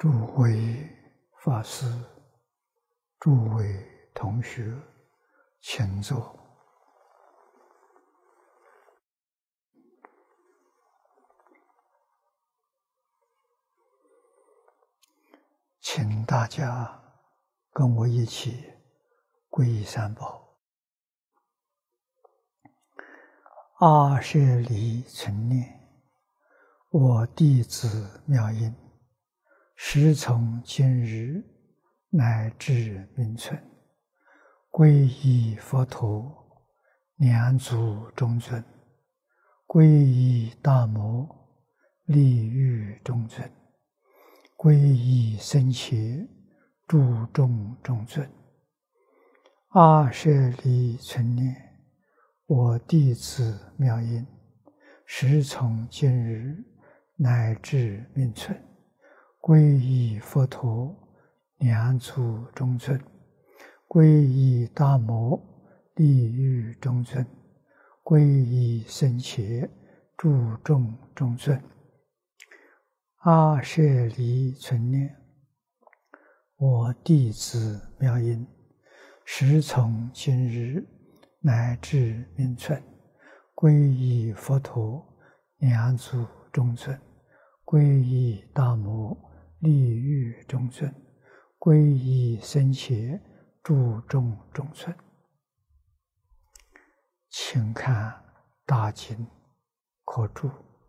诸位法师、诸位同学，请坐。请大家跟我一起皈依三宝。阿舍离存念，我弟子妙音，时从今日乃至明存，皈依佛陀，两足中尊；皈依大摩，利欲中尊；皈依僧伽，注重中尊。阿舍离存念，我弟子妙音，时从今日乃至明存，皈依佛陀，两足中尊；皈依大摩，利欲中尊；皈依僧伽，注重中尊。阿舍离存念，我弟子妙音，时从今日乃至明存，皈依佛陀，两足中尊；皈依大摩，利欲中尊；皈依僧伽，注重中尊。请看大经可注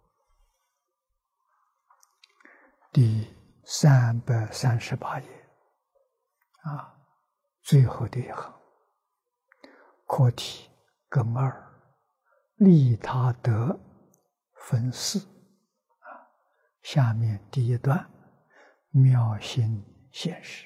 第338页最后的一行，课题根二，利他德分四。下面第一段，妙心现实。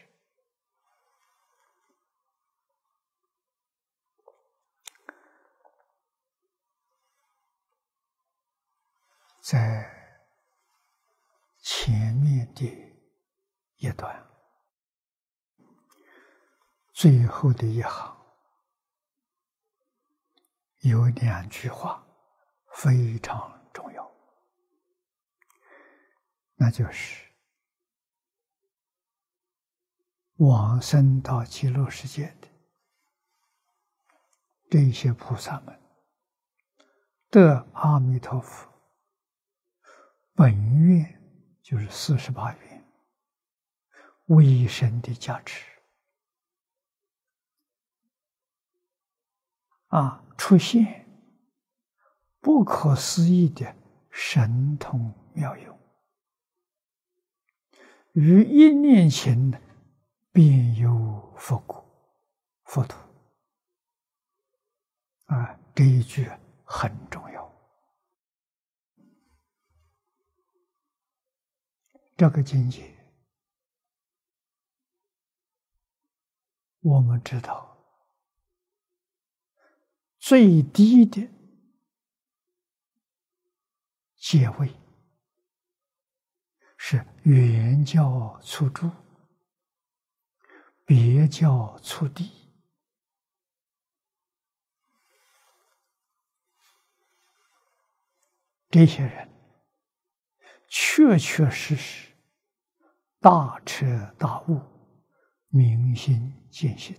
在前面的一段最后的一行有两句话非常重要，那就是往生到极乐世界的这些菩萨们得阿弥陀佛本愿，就是48愿为身的加持出现不可思议的神通妙用，于一念前便有佛果佛土这一句很重要。这个境界我们知道，最低的阶位是圆教初住，别教初地。这些人确确实实大彻大悟，明心见性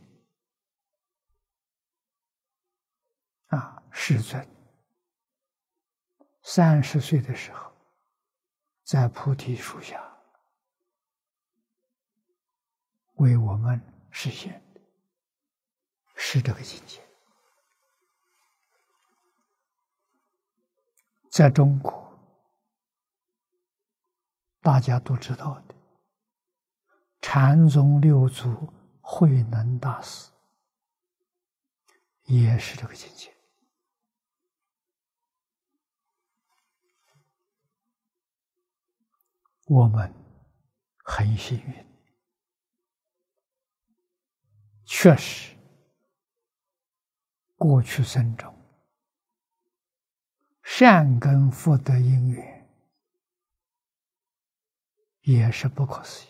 世尊30岁的时候在菩提树下为我们实现的是这个境界。在中国大家都知道的禅宗六祖慧能大师也是这个境界。我们很幸运，确实过去生中善根福德因缘也是不可思议，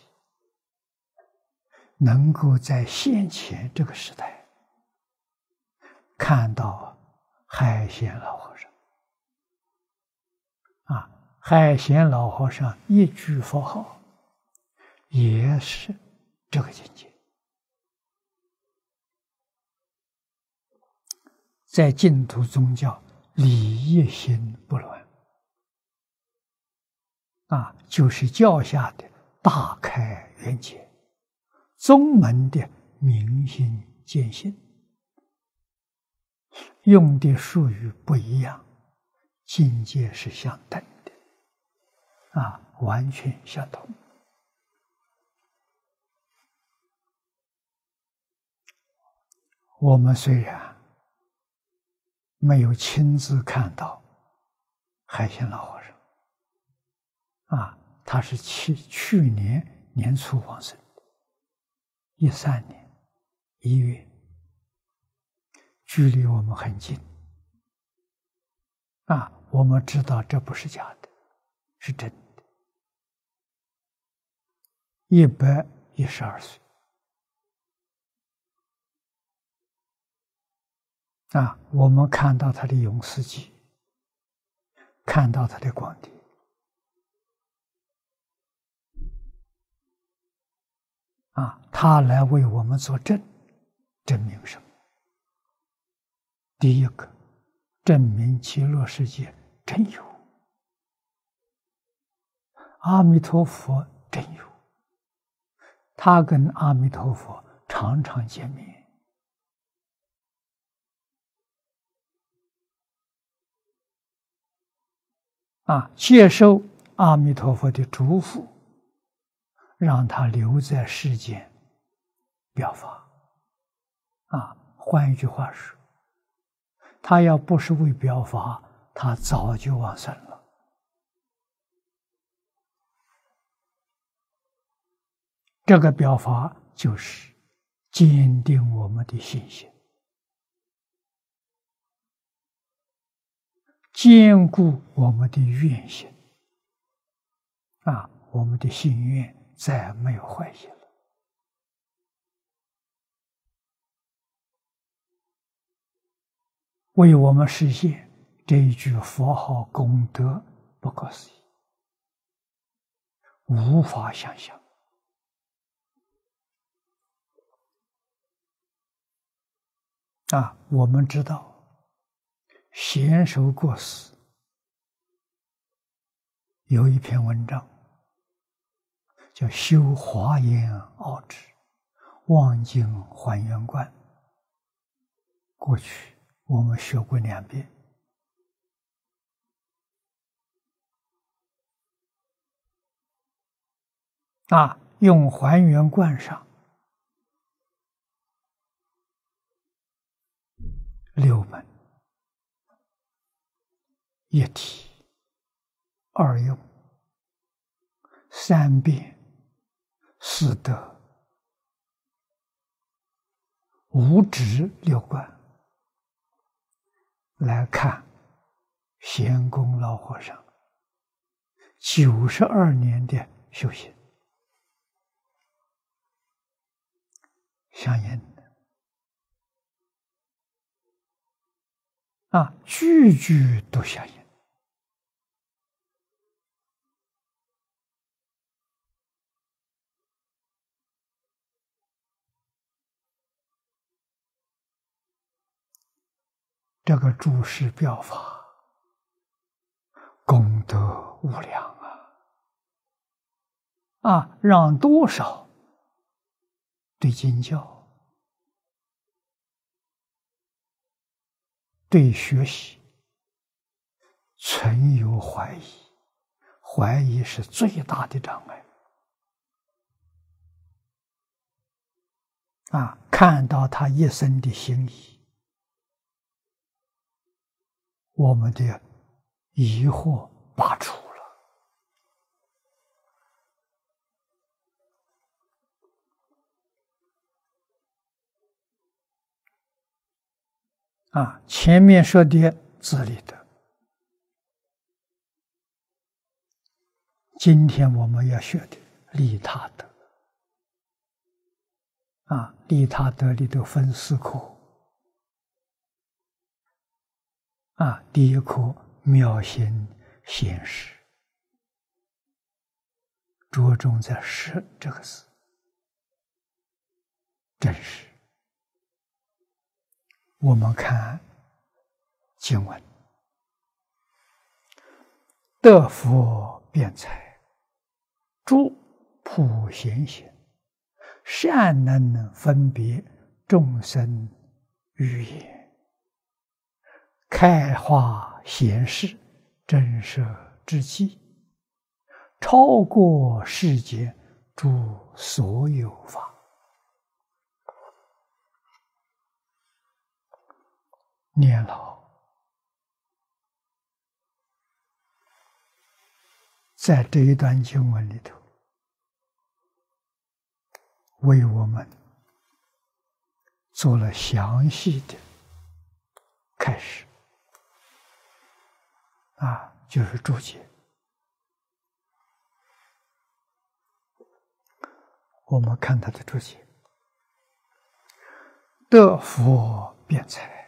能够在现前这个时代看到海贤老和尚海贤老和尚一句佛号， 也是这个境界。在净土宗教，礼义心不乱，就是教下的大开圆解，宗门的明心见性，用的术语不一样，境界是相等的，完全相同。我们虽然没有亲自看到海鲜老和尚，他是去年年初往生的，13年1月，距离我们很近，我们知道这不是假的，是真的。112岁，我们看到他的永世记，看到他的光碟，他来为我们作证，证明什么？第一个，证明极乐世界真有，阿弥陀佛真有，他跟阿弥陀佛常常见面，接受阿弥陀佛的嘱咐，让他留在世间表法。换一句话说，他要不是为表法，他早就往生了。这个表法就是坚定我们的信心，坚固我们的愿心，我们的心愿再没有坏心了。为我们实现这一句佛号功德，不可思议，无法想象。我们知道贤首过世有一篇文章叫《修华严奥旨望境还原观》，过去我们学过2遍。用还原观上6门：1体、2用、3变、4德、5止6观来看贤公老和尚92年的修行，相应的，句句都相应。这个诸事表法，功德无量让多少对经教、对学习存有怀疑，怀疑是最大的障碍。看到他一生的心意，我们的疑惑拔除了。前面说的自利德，今天我们要学的利他德。利他德里头分4科。第一科妙行贤士， 着重在“实”这个字，真实。我们看经文：得佛辩才，诸普贤行，善能分别众生语言，开化贤士，震慑之际，超过世间诸所有法。念老在这一段经文里头，为我们做了详细的开始，就是注解。我们看他的注解：得佛辩才。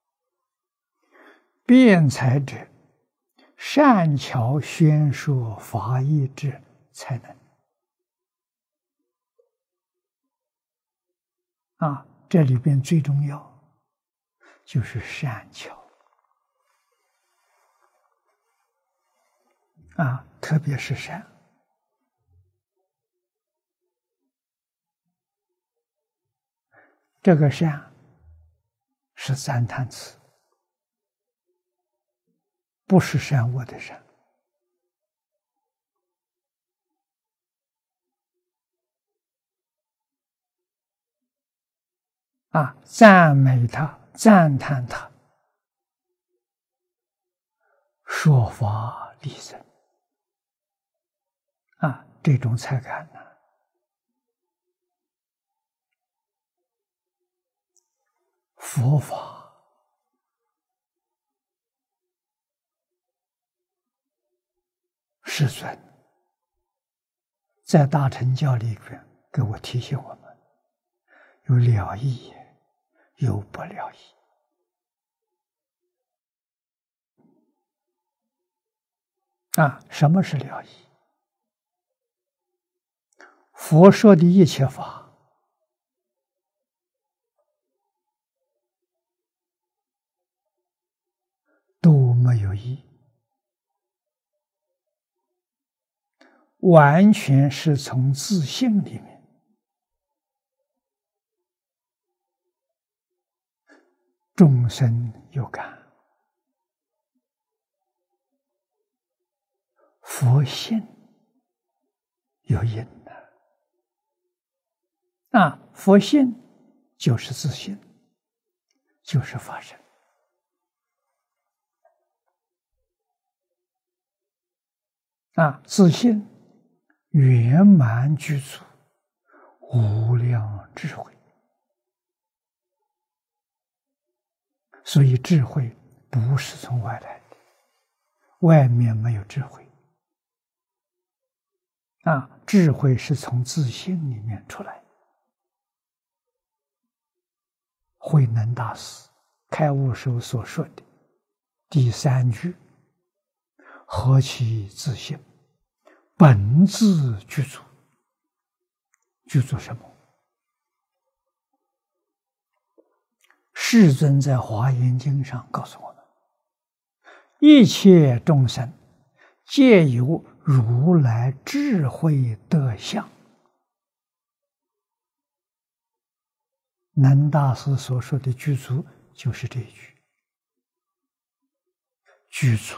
辩才者，善巧宣说法义之才能。这里边最重要就是善巧特别是善。这个善是赞叹词，不是善恶的善。赞美他，赞叹他，说法利生。这种才感呢，佛法世尊在大乘教里边给我提醒我们，有了义，有不了义。什么是了义？佛说的一切法，都没有义，完全是从自性里面众生有感，佛性有因佛性就是自性，就是法身。自性圆满具足，无量智慧。所以智慧不是从外来的，外面没有智慧。智慧是从自性里面出来。慧能大师开悟时所说的第3句：何其自性，本自具足。具足什么？世尊在《华严经》上告诉我们，一切众生皆由如来智慧德相。能大师所说的具足就是这一句。具足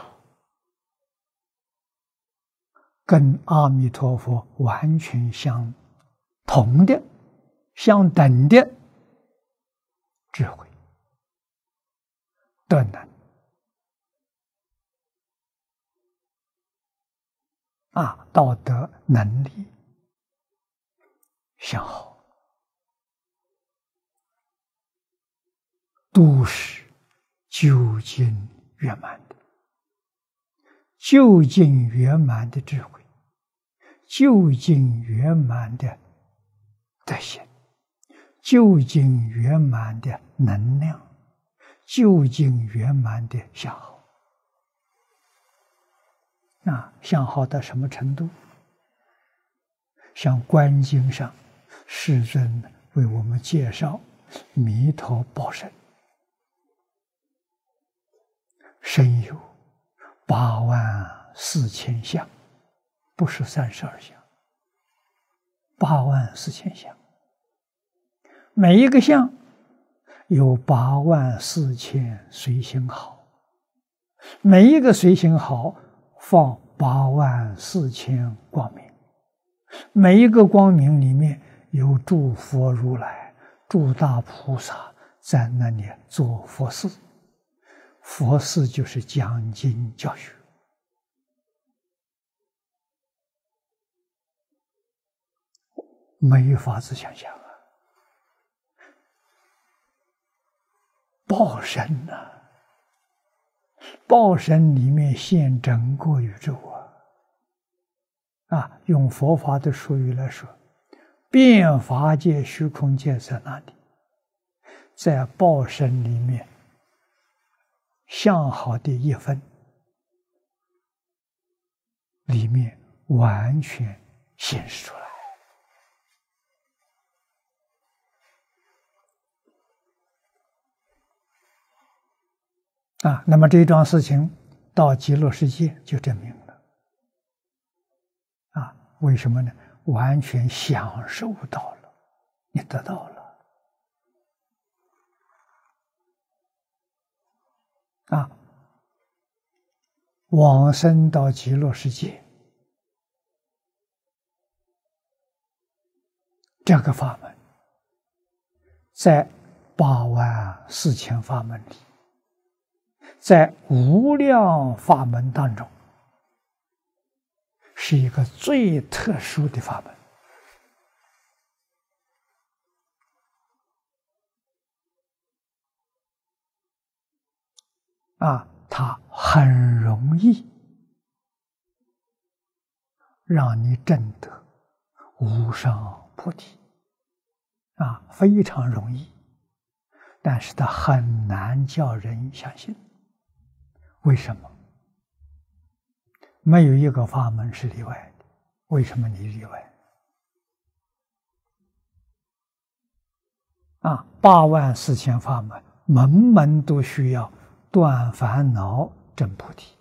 跟阿弥陀佛完全相同的、相等的智慧、德能道德能力相好，都是究竟圆满的，究竟圆满的智慧，究竟圆满的德行，究竟圆满的能量，究竟圆满的相好。相好到什么程度？ 像观经上，世尊为我们介绍弥陀报身，身有84000相，不是32相，84000相，每一个相有84000随行好，每一个随行好放84000光明，每一个光明里面有诸佛如来、诸大菩萨在那里做佛事。佛事就是讲经教学，没法子想象啊！报身呐，报身里面现整个宇宙啊！用佛法的术语来说，遍法界、虚空界在哪里？在报身里面。相好的一分里面完全显示出来那么这桩事情到极乐世界就证明了为什么呢？完全享受到了，你得到了往生到极乐世界，这个法门在84000法门里，在无量法门当中，是一个最特殊的法门它很容易让你证得无上菩提非常容易，但是它很难叫人相信。为什么？没有一个法门是例外的，为什么你例外？84000法门，门门都需要断烦恼证菩提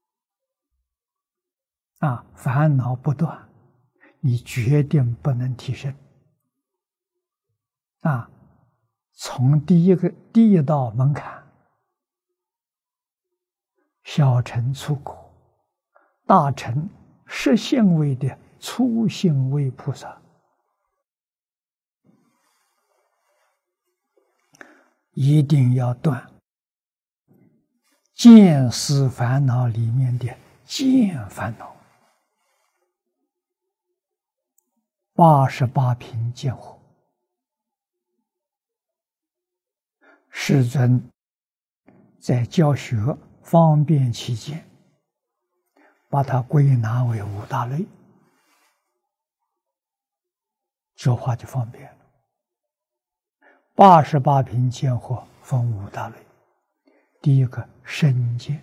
烦恼不断，你决定不能提升从第一道门槛，小乘初果，大乘实性位的初性位菩萨，一定要断见思烦恼里面的见烦恼，88品见惑。世尊在教学方便起见，把它归纳为5大类，说话就方便了。88品见惑分5大类，第一个身见，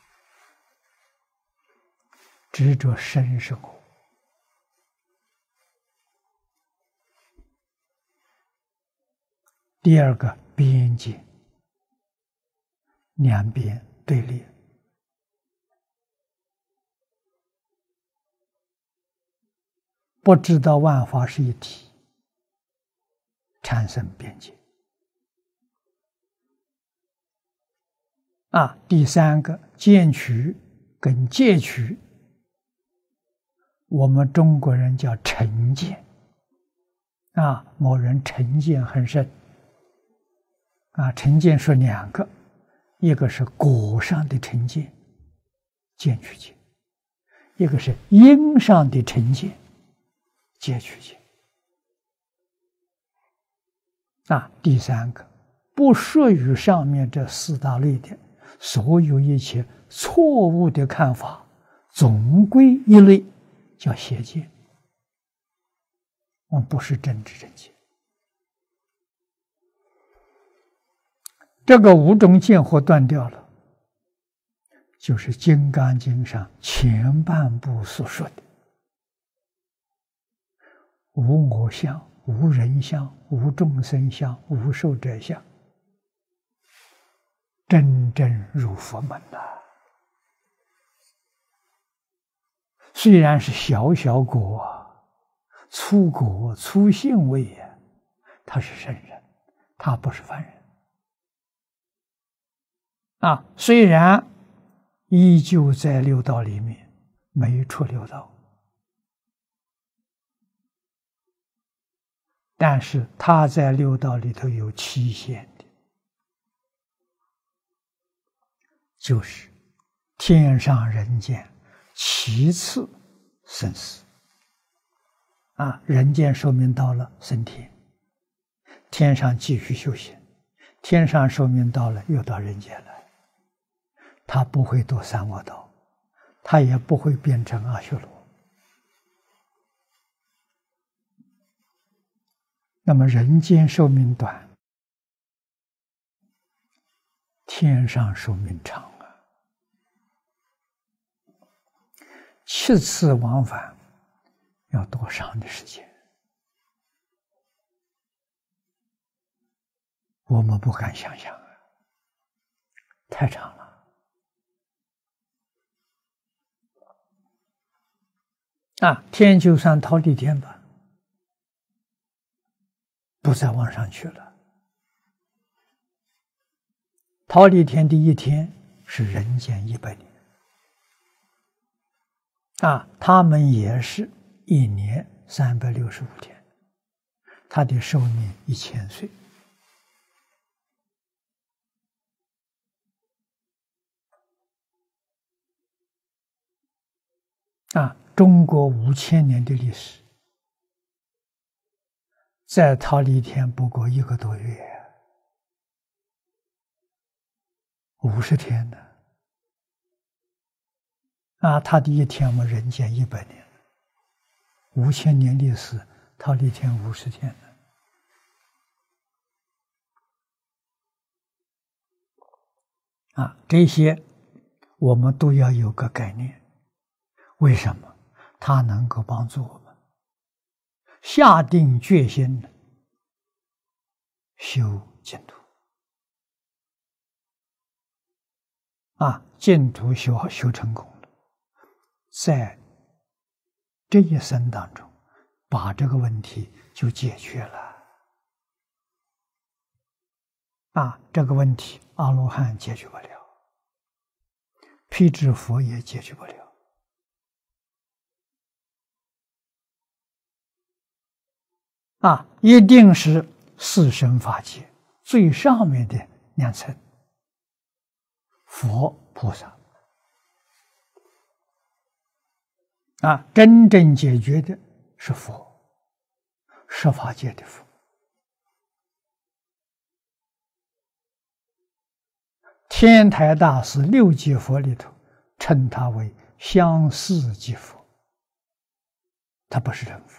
执着身是我；第二个边见，两边对立；不知道万法是一体，产生边界。第三个见取跟戒取，我们中国人叫成见某人成见很深成见说2个，一个是果上的成见，见取见；一个是因上的成见，戒取见。第三个不属于上面这4大类的，所有一切错误的看法，总归一类，叫邪见。我们不是真知正见。这个5种见惑断掉了，就是《金刚经》上前半部所说的无我相、无人相、无众生相、无寿者相，真正入佛门了。虽然是小小果、粗果、粗性位呀，他是圣人，他不是凡人。虽然依旧在六道里面，没出六道，但是他在六道里头有期限的，就是天上人间其次生死。人间寿命到了升天，天上继续修行，天上寿命到了又到人间来，他不会堕三恶道，他也不会变成阿修罗。那么人间寿命短，天上寿命长啊。7次往返要多长的时间？我们不敢想象啊，太长了。天就算忉利天吧，不再往上去了。忉利天的一天是人间100年。他们也是1年365天，他的寿命1000岁。中国5000年的历史，在忉利天不过1个多月，50天呢。他的一天，我们人间100年，5000年历史，忉利天50天呢。这些我们都要有个概念。为什么？它能够帮助我们下定决心修净土。净土修成功了，在这一生当中，把这个问题就解决了。这个问题阿罗汉解决不了，辟支佛也解决不了。一定是四圣法界最上面的2层，佛菩萨。真正解决的是佛，十法界的佛。天台大师6界佛里头称他为相似即佛，他不是真佛。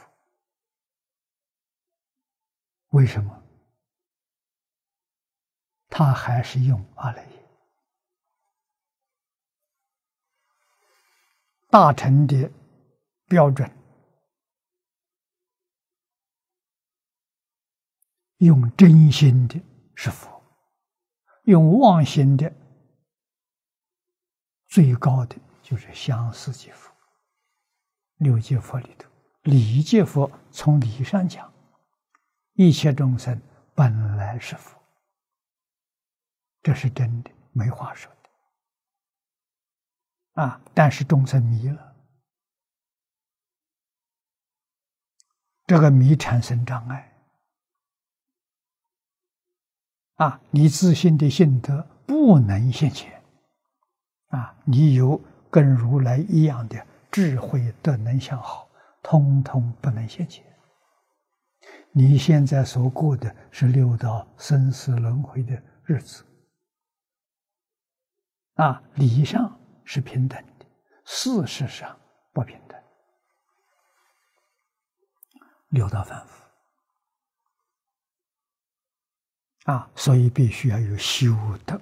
为什么？他还是用阿赖耶。大乘的标准，用真心的是佛，用妄心的最高的就是相似即佛。6界佛里头，理界佛从理上讲，一切众生本来是佛，这是真的，没话说的。但是众生迷了，这个迷产生障碍。你自信的性德不能现前。你有跟如来一样的智慧德能相好，通通不能现前。你现在所过的是6道生死轮回的日子。理上是平等的，事实上不平等。6道凡夫。所以必须要有修德，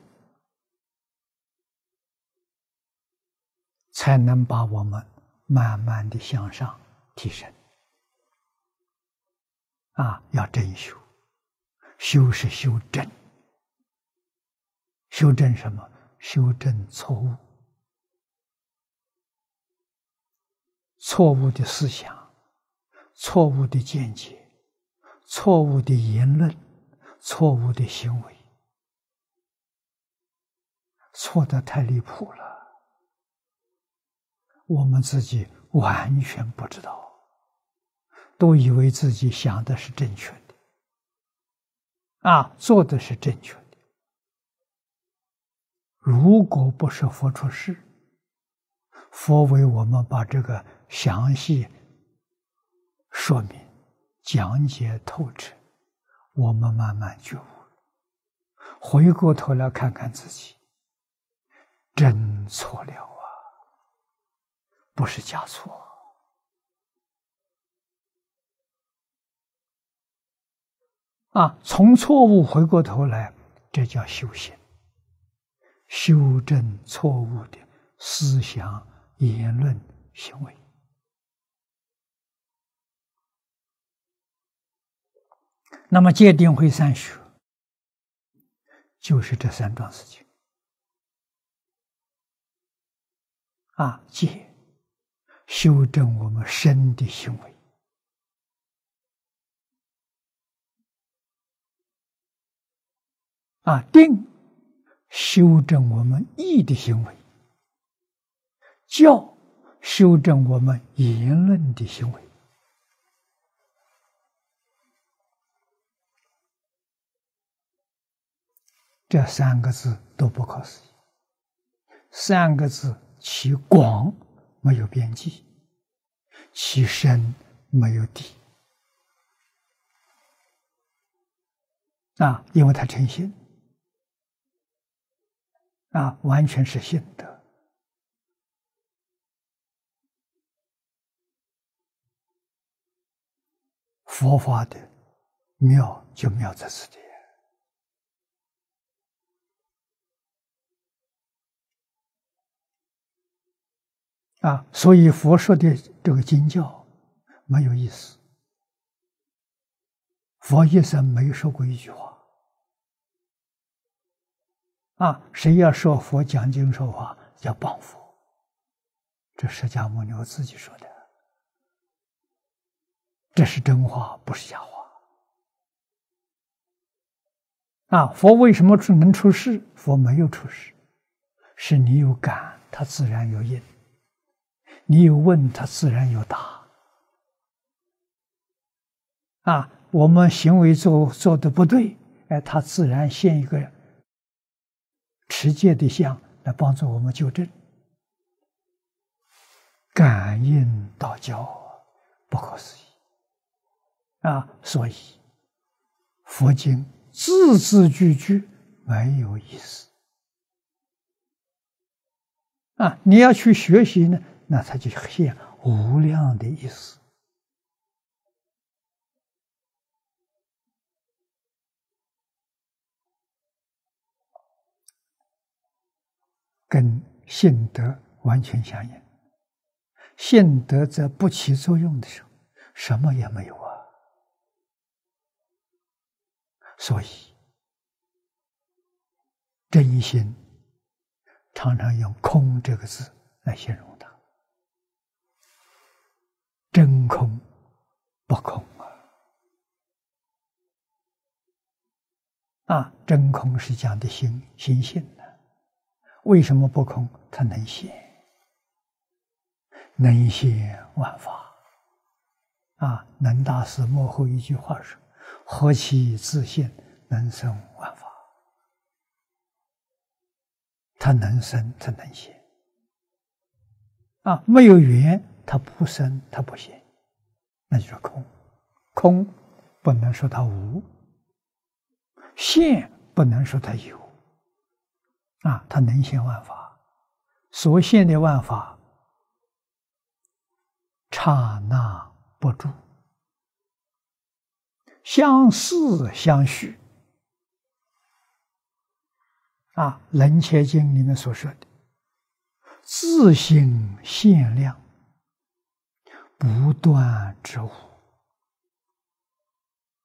才能把我们慢慢的向上提升。 要真修，修是修正，修正什么？修正错误，错误的思想，错误的见解，错误的言论，错误的行为，错得太离谱了，我们自己完全不知道，都以为自己想的是正确的，做的是正确的。如果不是佛出世，佛为我们把这个详细说明、讲解透彻，我们慢慢觉悟，回过头来看看自己，真错了啊，不是假错。从错误回过头来，这叫修行，修正错误的思想、言论、行为。那么戒定慧三学就是这三桩事情。戒修正我们身的行为，定修正我们意的行为，教修正我们言论的行为。这三个字都不可思议，三个字其广没有边际，其深没有底。因为它成心，完全是信德。佛法的妙就妙在此地。所以佛说的这个经教没有意思。佛一生没说过一句话。谁要说佛讲经说法，要谤佛。这释迦牟尼自己说的，这是真话，不是假话。佛为什么能出世？佛没有出世，是你有感，他自然有应；你有问，他自然有答。我们行为做的不对，他自然现一个持戒的相来帮助我们纠正。感应道教不可思议所以佛经字字句句没有意思你要去学习呢，那它就现无量的意思。跟信德完全相应，信德在不起作用的时候，什么也没有所以真心常常用空这个字来形容它，真空不空真空是讲的心性的。为什么不空？它能现万法能大师幕后一句话说：何其自性，能生万法。它能生，它能现没有缘，它不生，它不现，那就是空。空不能说它无，现不能说它有它能现万法，所现的万法刹那不住，相似相续楞伽经里面所说的自性限量，不断之无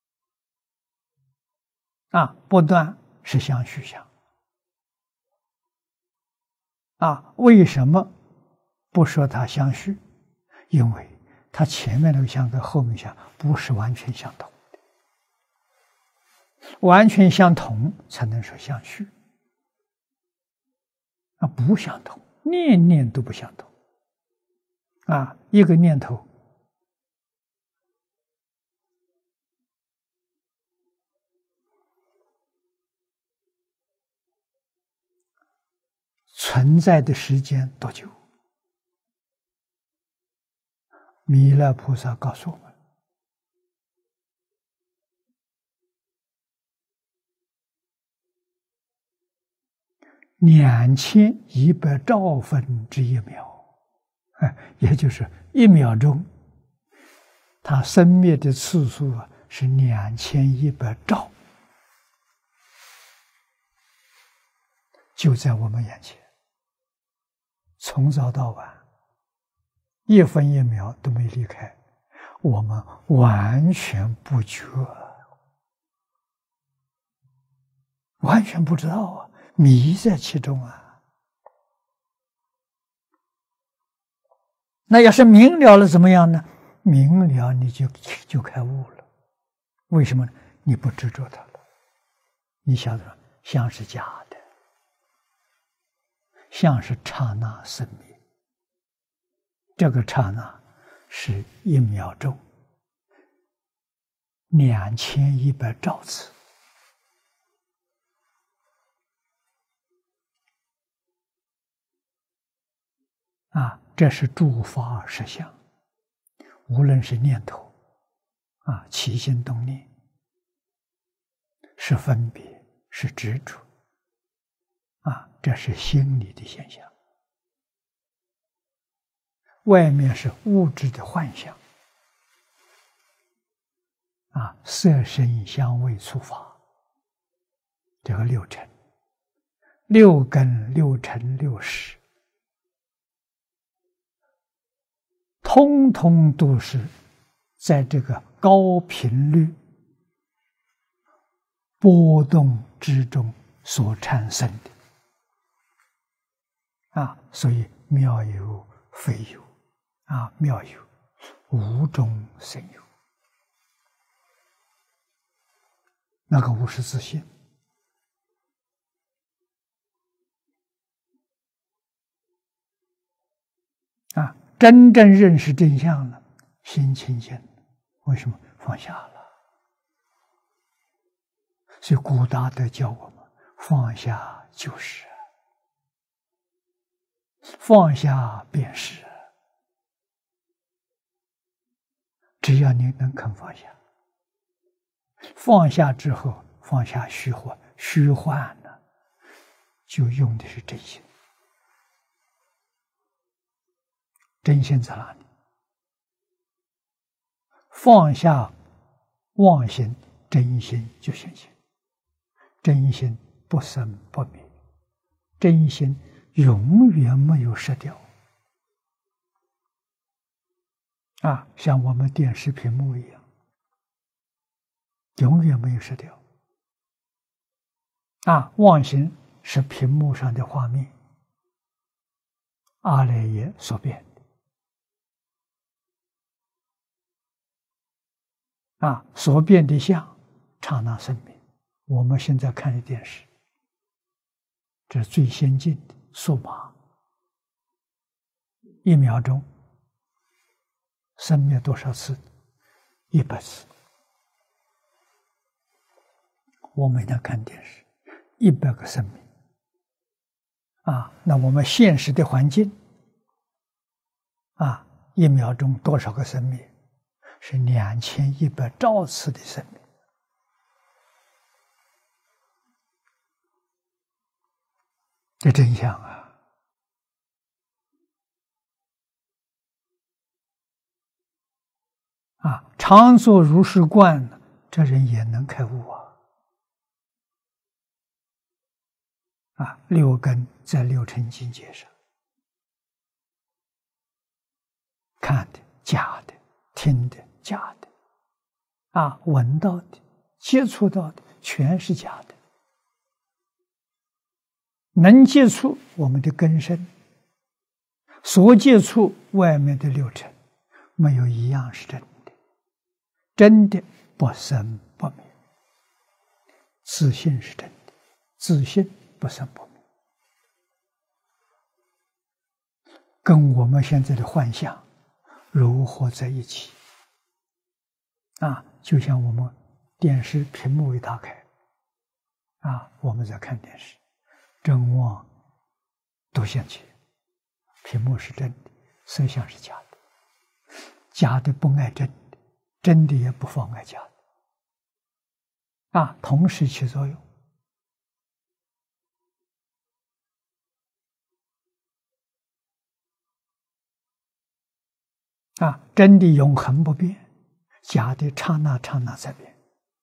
不断是相续相。为什么不说它相续？因为它前面那个相跟后面相不是完全相同的，完全相同才能说相续。不相同，念念都不相同。一个念头存在的时间多久？弥勒菩萨告诉我们，2100兆分之1秒，也就是1秒钟，它生灭的次数是2100兆，就在我们眼前，从早到晚，1分1秒都没离开，我们完全不觉，完全不知道迷在其中那要是明了了怎么样呢？明了你就开悟了。为什么呢？你不执着它了。你晓得，相是假的，相是刹那生灭。这个刹那是1秒钟2100兆次。这是诸法实相，无论是念头起心动念，是分别，是执着这是心理的现象。外面是物质的幻象色声香味触法，这个6尘，6根6尘6识，通通都是在这个高频率波动之中所产生的所以妙有非有妙有无中生有，那个无是自性真正认识真相了，心清净。为什么？放下了。所以古大德教我们放下就是，放下便是。只要你能肯放下，放下之后放下虚幻，虚幻呢就用的是真心。真心在哪里？放下妄心，真心就现前。真心不生不灭，真心永远没有失掉像我们电视屏幕一样，永远没有失掉妄心是屏幕上的画面，阿赖耶所变所变的相，刹那生灭。我们现在看的电视，这是最先进的数码，1秒钟生灭多少次？100次。我每天看电视，100个生命那我们现实的环境1秒钟多少个生命？是2100兆次的生命。这真相常作如是观，这人也能开悟6根在6尘境界上，看的假的，听的假的闻到的，接触到的全是假的。能接触我们的根身，所接触外面的六尘，没有一样是真的，真的不生不灭。自信是真的，自信不生不灭，跟我们现在的幻象糅合在一起。就像我们电视屏幕一打开，我们在看电视，真妄都现前，屏幕是真的，色相是假的，假的不爱真的，真的也不妨碍假的，同时起作用。真的永恒不变，假的刹那刹那在变，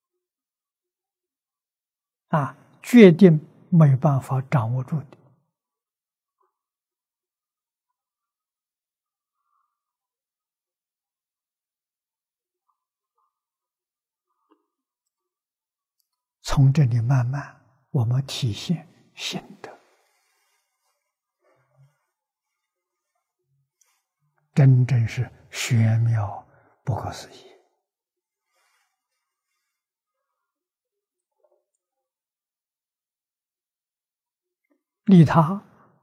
决定没有办法掌握住的。从这里慢慢我们体现心得，真正是玄妙不可思议。利他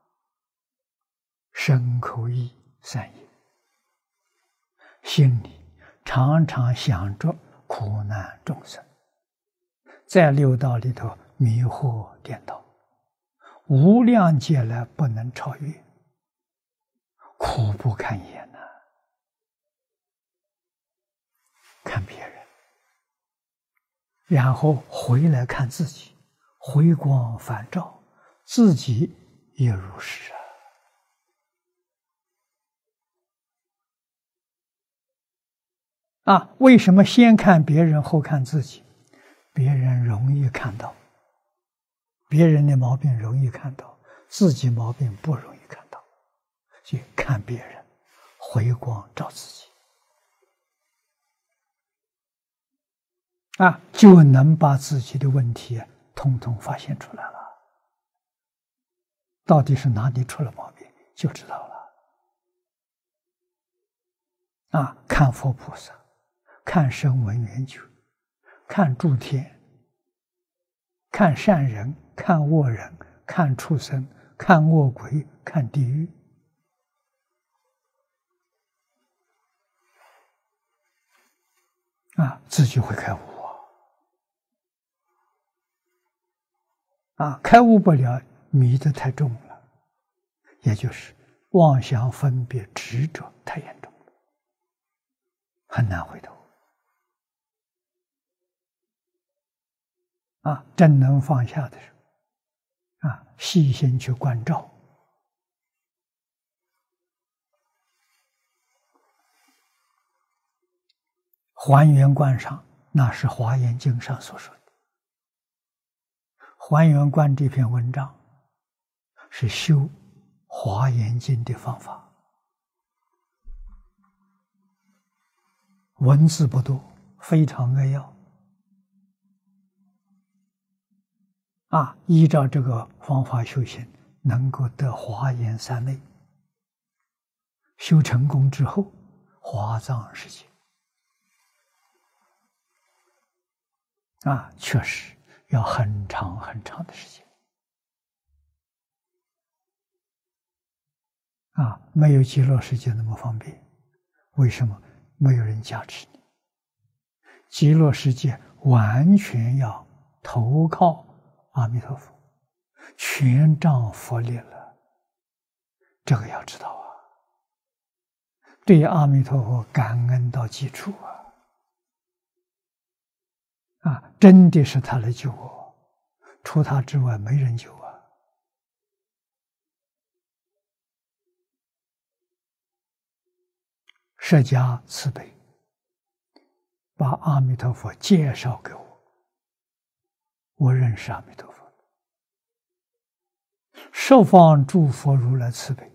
身口意三业，心里常常想着苦难众生，在六道里头迷惑颠倒，无量劫来不能超越，苦不堪言呐。看别人，然后回来看自己，回光返照，自己也如是为什么先看别人后看自己？别人容易看到，别人的毛病容易看到，自己毛病不容易看到，所以看别人，回光照自己，就能把自己的问题统统发现出来了。到底是哪里出了毛病，就知道了。看佛菩萨，看声闻缘觉，看诸天，看善人，看恶人，看畜生，看恶鬼，看地狱，自己会开悟开悟不了，迷得太重了，也就是妄想分别执着太严重了，很难回头。真能放下的时候，细心去关照。还原观上，那是《华严经》上所说的。还原观这篇文章是修《华严经》的方法，文字不多，非常扼要。依照这个方法修行，能够得华严三昧。修成功之后，华藏世界。确实要很长很长的时间。没有极乐世界那么方便。为什么？没有人加持你。极乐世界完全要投靠阿弥陀佛，全仗佛力了，这个要知道对阿弥陀佛感恩到极处真的是他来救我，除他之外没人救释迦慈悲，把阿弥陀佛介绍给我，我认识阿弥陀佛。十方诸佛如来慈悲，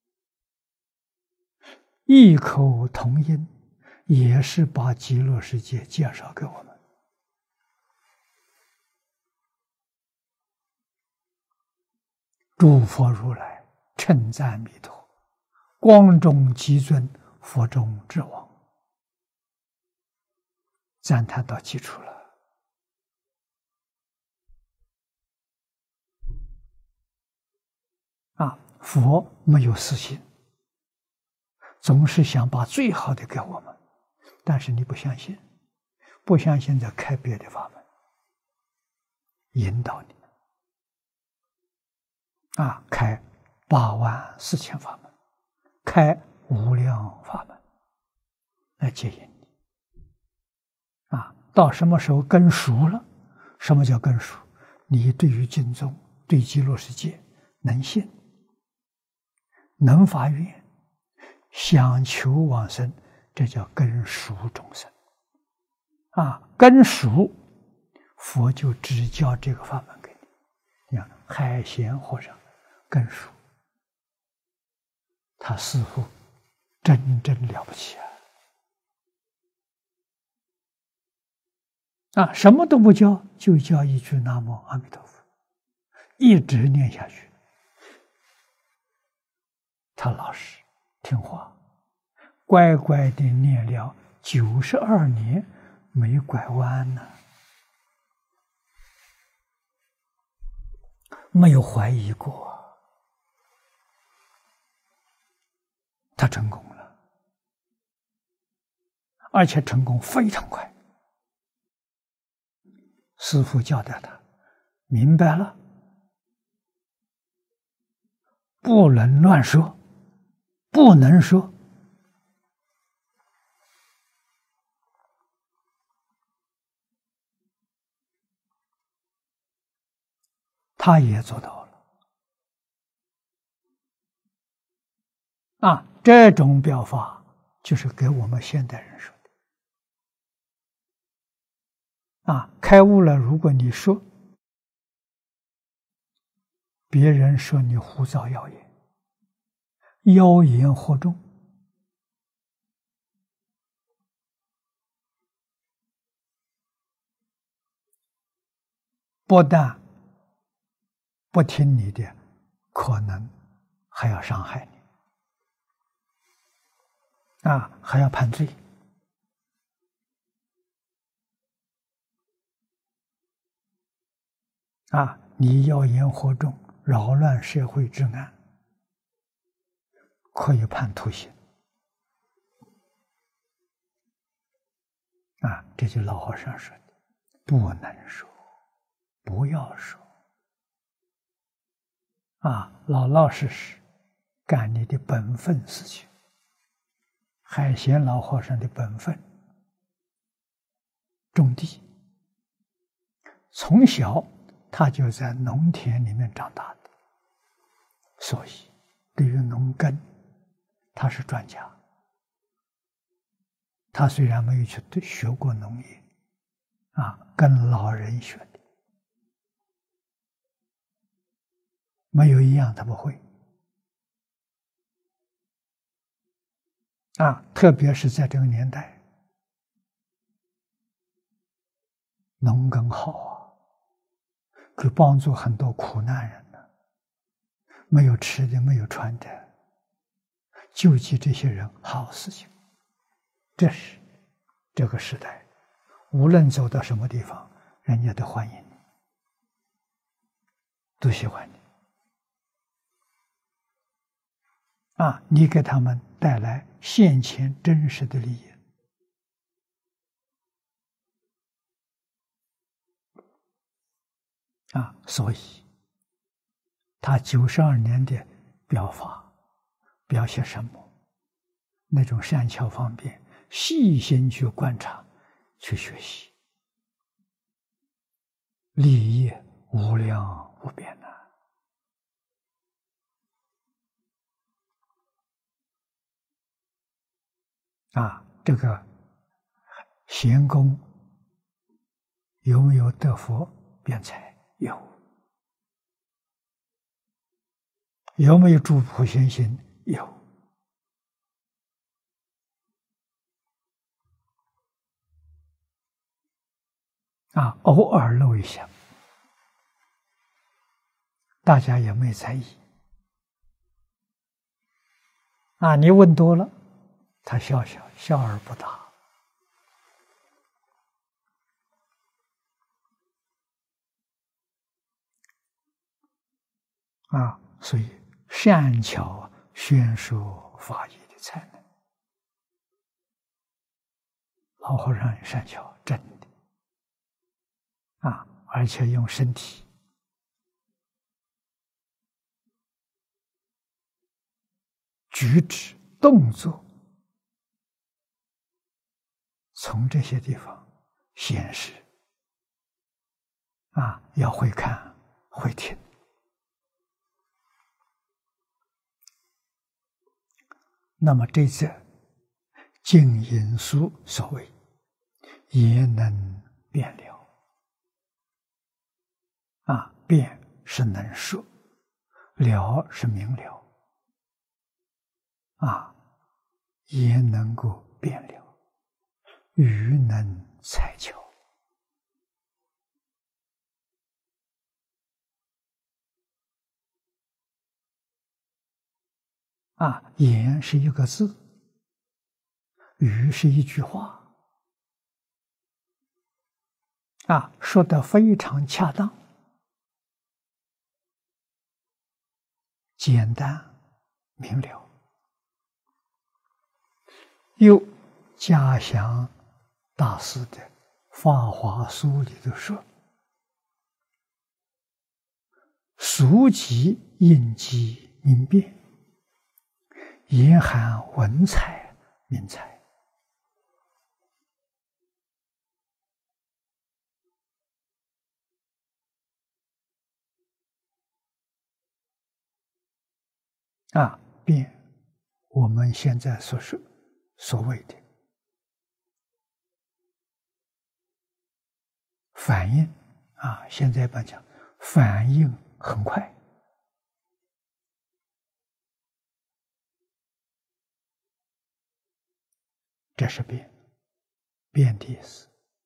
异口同音，也是把极乐世界介绍给我们。 诸佛如来称赞弥陀，光中极尊，佛中之王，赞叹到基础了。佛没有私心，总是想把最好的给我们，但是你不相信，不相信再开别的法门引导你，开84000法门，开无量法门来接引你。到什么时候根熟了？什么叫根熟？你对于经宗、对极乐世界能信，能发愿，想求往生，这叫根熟众生。根熟，佛就只教这个法门给你。你看海贤和尚根熟，他师父真了不起什么都不教，就教一句南无阿弥陀佛，一直念下去。他老实听话，乖乖的念了92年，没拐弯呢，没有怀疑过，他成功了，而且成功非常快。师父教导他明白了，不能乱说，不能说。他也做到了。这种表法就是给我们现代人说的。开悟了，如果你说，别人说你胡造谣言，妖言惑众，不但不听你的，可能还要伤害你，还要判罪。你妖言惑众，扰乱社会治安，可以判徒刑。这就老和尚说的，不能说，不要说。老老实实干你的本分事情。海贤老和尚的本分，种地，从小他就在农田里面长大的，所以对于农耕他是专家。他虽然没有去学过农业，跟老人学的，没有一样他不会。特别是在这个年代，农耕好可以帮助很多苦难人呢，没有吃的，没有穿的，救济这些人好事情。这是这个时代，无论走到什么地方，人家都欢迎你，都喜欢你。你给他们带来现前真实的利益。所以他92年的表法，表现什么？那种善巧方便，细心去观察，去学习，利益无量无边呐。这个贤公有没有得佛辩才？有。有没有诸普贤行？有。偶尔露一下。 大家也没在意。你问多了，他笑笑，笑而不答。所以善巧宣说法义的才能，老和尚有善巧，真的而且用身体举止动作，从这些地方显示要会看会听。那么这则净音书所谓也能辩了辩是能说，了是明了也能够辩了，语能裁巧言是一个字，语是一句话说得非常恰当，简单明了。又嘉祥大师的《法华书》里头说，俗集应机明辨，言含文采明才。辩我们现在所谓的反应现在讲反应很快，这是辩的意思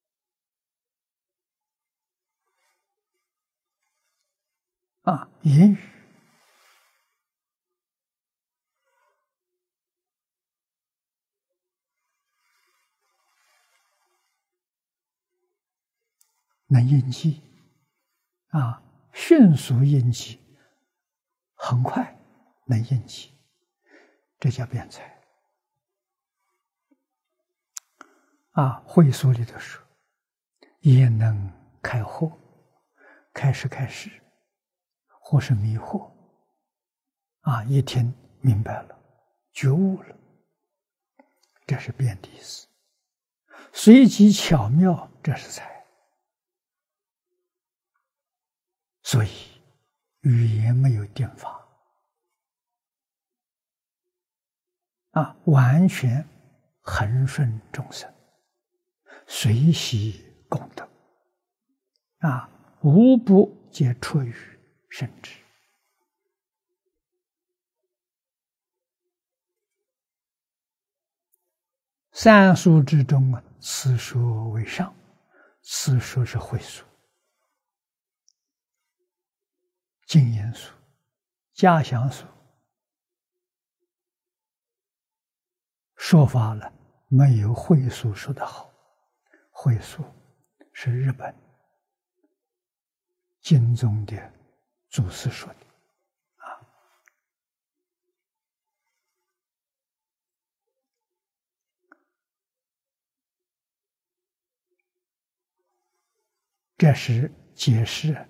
言语能应机迅速应机，很快能应机，这叫辩才会所里头说，也能开惑，开始或是迷惑一听明白了，觉悟了，这是辩的意思。随机巧妙，这是才。所以语言没有定法完全恒顺众生，随喜功德无不皆出于圣智。三书之中此书为上，此书是会书、净言书、嘉祥书，说法了没有会书说的好。会书是日本经宗的祖师说的这是解释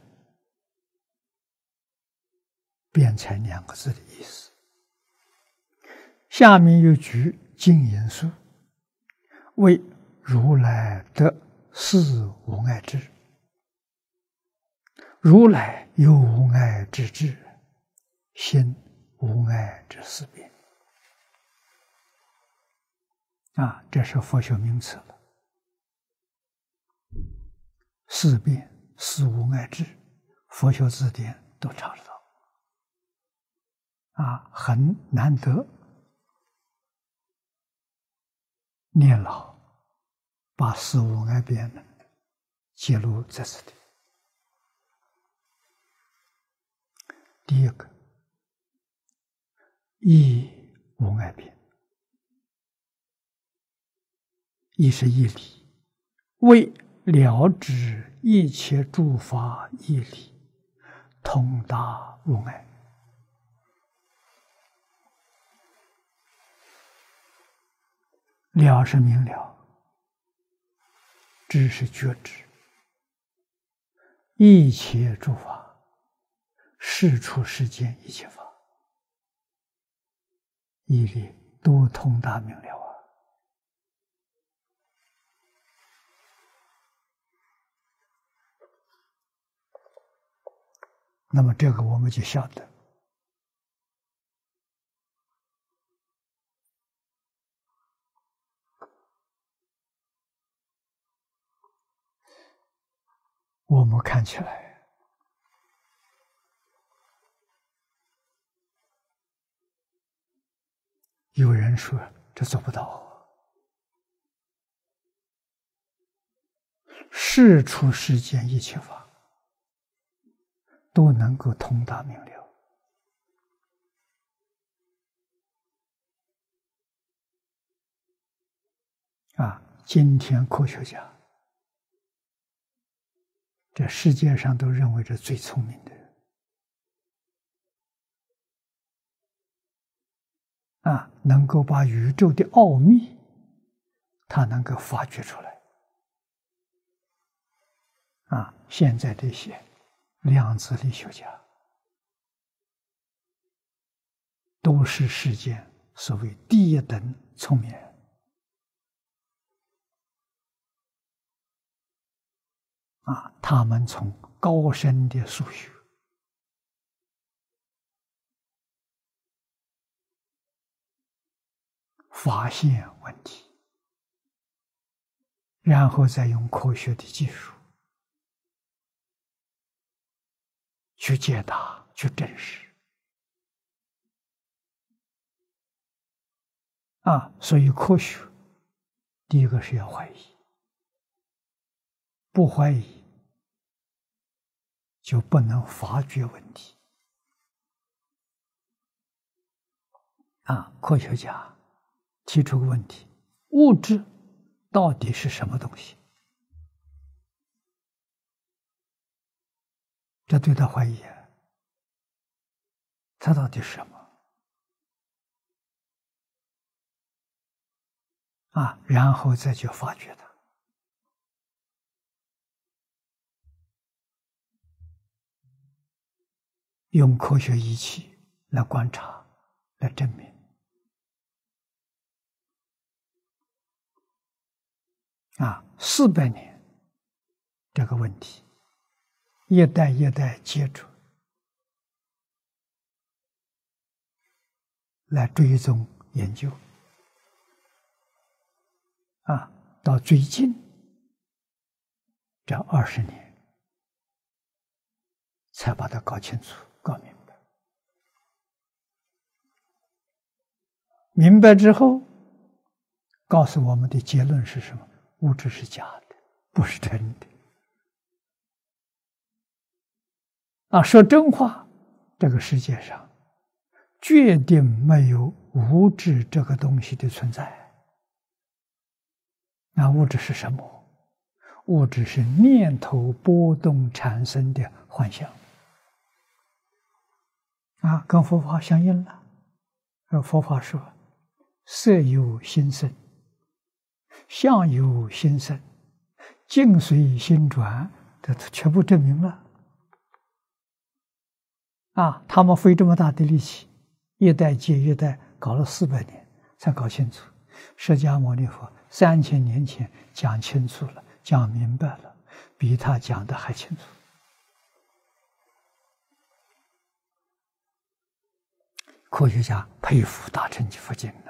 辩才两个字的意思。下面又举净言书为如来得四无碍智，如来有无碍之智，心无碍之四辩这是佛学名词了。四辩、四无碍智，佛学字典都查得到很难得。念老把四无碍辩呢记录在这里第一个，义无碍品，义是义理，为了知一切诸法义理，通达无碍。了是明了，知是觉知，一切诸法，世出世间一切法，义理都通达明了啊。那么这个我们就晓得，我们看起来有人说这做不到，世出世间一切法都能够通达明了啊！今天科学家，这世界上都认为这最聪明的人啊，能够把宇宙的奥秘，他能够发掘出来啊！现在这些量子力学家都是世间所谓第一等聪明人啊！他们从高深的数学发现问题，然后再用科学的技术去解答、去证实啊！所以科学第一个是要怀疑，不怀疑就不能发掘问题啊！科学家提出个问题：物质到底是什么东西？这对他怀疑啊，它到底是什么啊？然后再去发掘它，用科学仪器来观察，来证明啊，400年这个问题，一代一代接着来追踪研究啊，到最近这20年才把它搞清楚、搞明白。明白之后，告诉我们的结论是什么？物质是假的，不是真的。啊，说真话，这个世界上决定没有物质这个东西的存在。那物质是什么？物质是念头波动产生的幻象啊，跟佛法相应了。佛法说，色由心生，相由心生，境随心转，这全部证明了。啊，他们费这么大的力气，一代接一代，搞了400年才搞清楚。释迦牟尼佛3000年前讲清楚了，讲明白了，比他讲的还清楚。科学家佩服大乘佛经呢。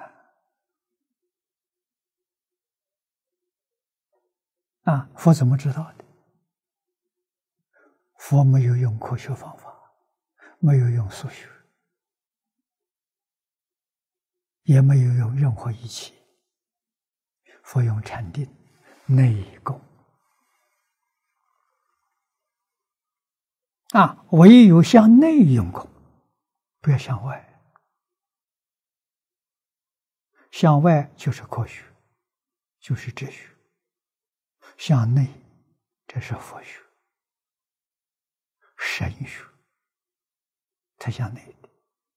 啊，佛怎么知道的？佛没有用科学方法，没有用数学，也没有用任何仪器，佛用禅定、内功。啊，唯有向内用功， 不要向外。向外就是科学，就是哲学；向内，这是佛学、神学，它向内的。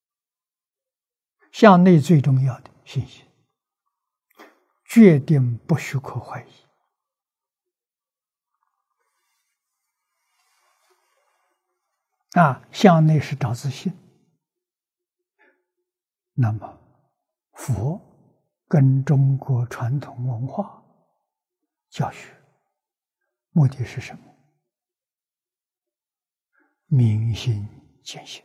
向内最重要的信心，决定不许可怀疑。向内是找自信。那么，佛跟中国传统文化教学目的是什么？明心见性。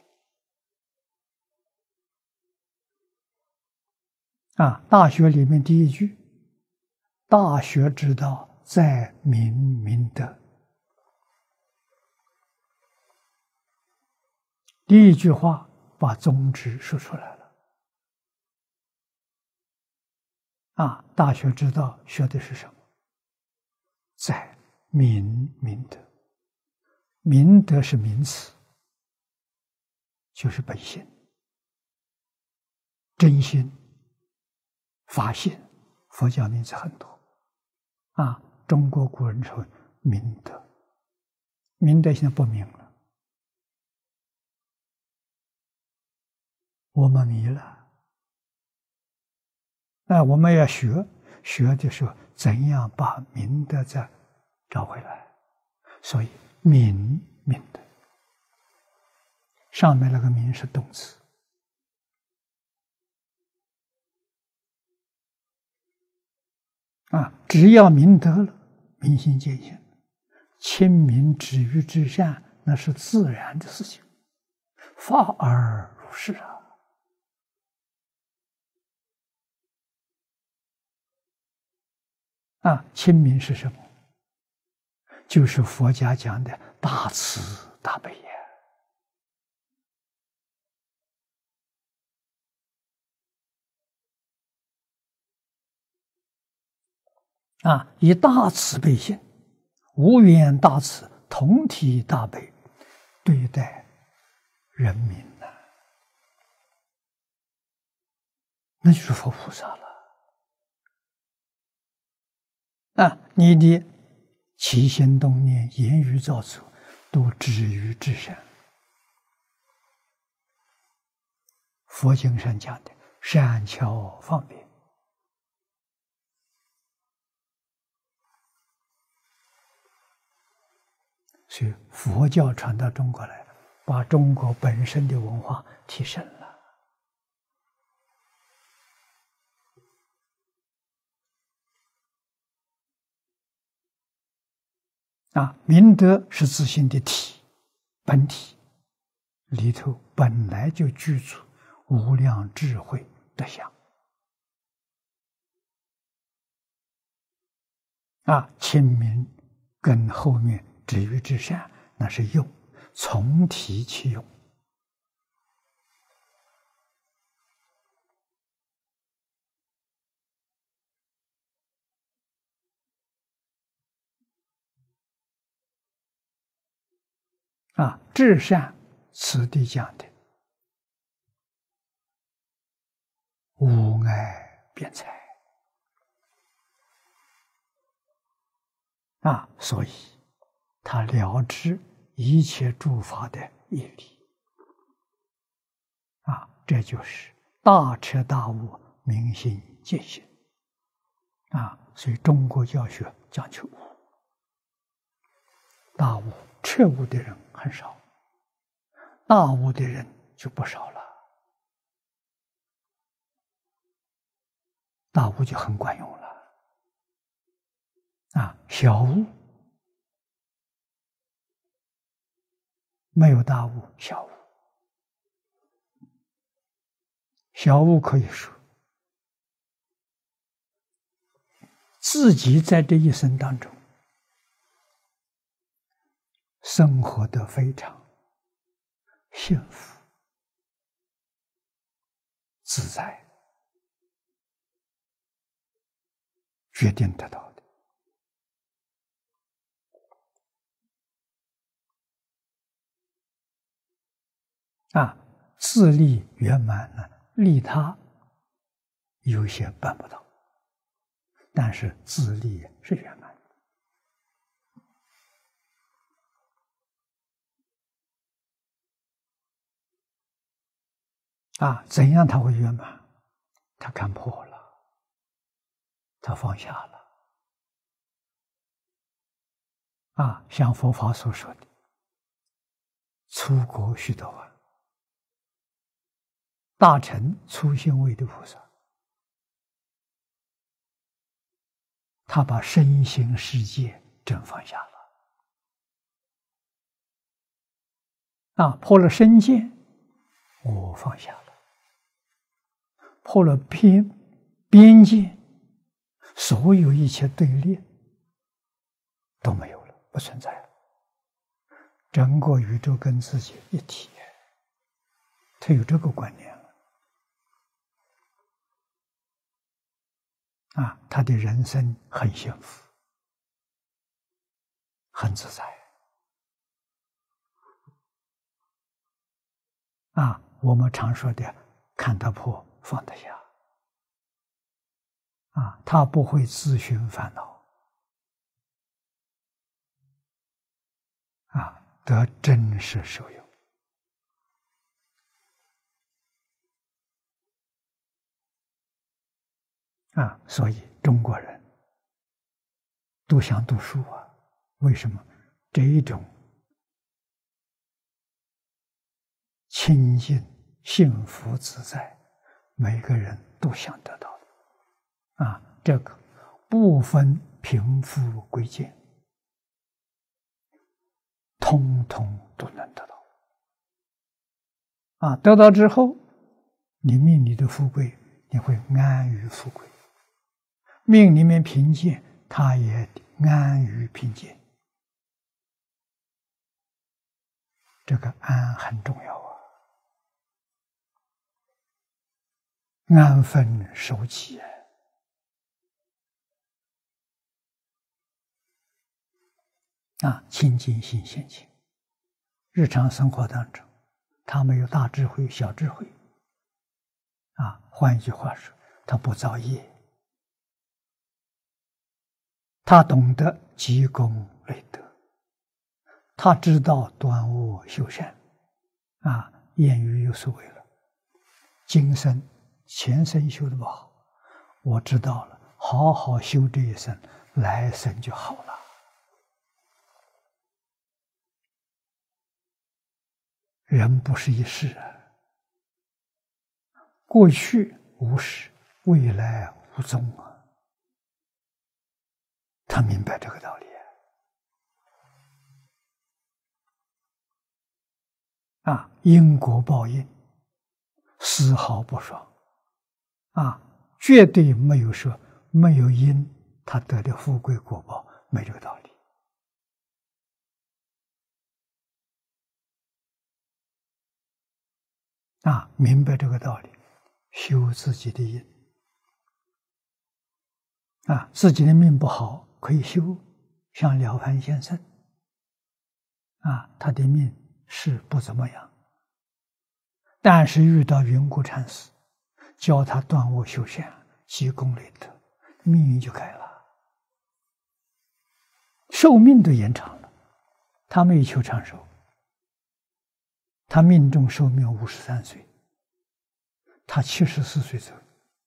大学里面第一句，大学之道，在明明德。第一句话把宗旨说出来了。大学之道学的是什么？在明德。明德是名词，就是本心、真心、法性。佛教名词很多。中国古人说明德，明德现在不明了，我们迷了。我们要学的时候，怎样把明德再找回来？所以明德，上面那个明是动词。只要明德了，明心见性，亲民止于至善，那是自然的事情，法而如是亲民是什么？就是佛家讲的大慈大悲以大慈悲心，无缘大慈，同体大悲对待人民那就是佛菩萨了。你的起心动念、言语造作，都止于至善。佛经上讲的善巧方便。所以佛教传到中国来，把中国本身的文化提升了。明德是自性的体，本体里头本来就具足无量智慧德相。亲民跟后面止于至善，那是用，从体起用。至善，此地讲的无碍辩才所以他了知一切诸法的义理这就是大彻大悟、明心见性所以中国教学讲究悟，大悟、彻悟的人很少，大悟的人就不少了。大悟就很管用了小悟没有大悟，小悟。小悟可以说自己在这一生当中生活得非常幸福自在，决定得到的自利圆满呢，利他有些办不到，但是自利是圆满。怎样他会圆满？他看破了，他放下了。像佛法所说的，出国许多万，大乘初心位的菩萨，他把身心世界真放下了。破了身见，我放下了；破了边界，所有一切对立都没有了，不存在了。整个宇宙跟自己一体，他有这个观念了。他的人生很幸福，很自在。我们常说的看得破，放得下。他不会自寻烦恼。得真实受用。所以中国人都想读书为什么？这一种清净、幸福、自在，每个人都想得到的。这个不分贫富贵贱，通通都能得到。得到之后，你命里的富贵，你会安于富贵；命里面贫贱，他也安于贫贱。这个安很重要安分守己清净心现前。日常生活当中，他没有大智慧、小智慧。换一句话说，他不造业，他懂得积功累德，他知道断恶修善。谚语有所谓了，今生前生修的不好，我知道了，好好修这一生，来生就好了。人不是一世过去无始，未来无踪他明白这个道理因果报应丝毫不爽绝对没有说没有因他得的富贵果报，没这个道理明白这个道理，修自己的因自己的命不好可以修，像了凡先生他的命是不怎么样，但是遇到云谷禅师教他断恶修善，积功累德，命运就改了，寿命都延长了。他没有求长寿，他命中寿命53岁，他74岁走，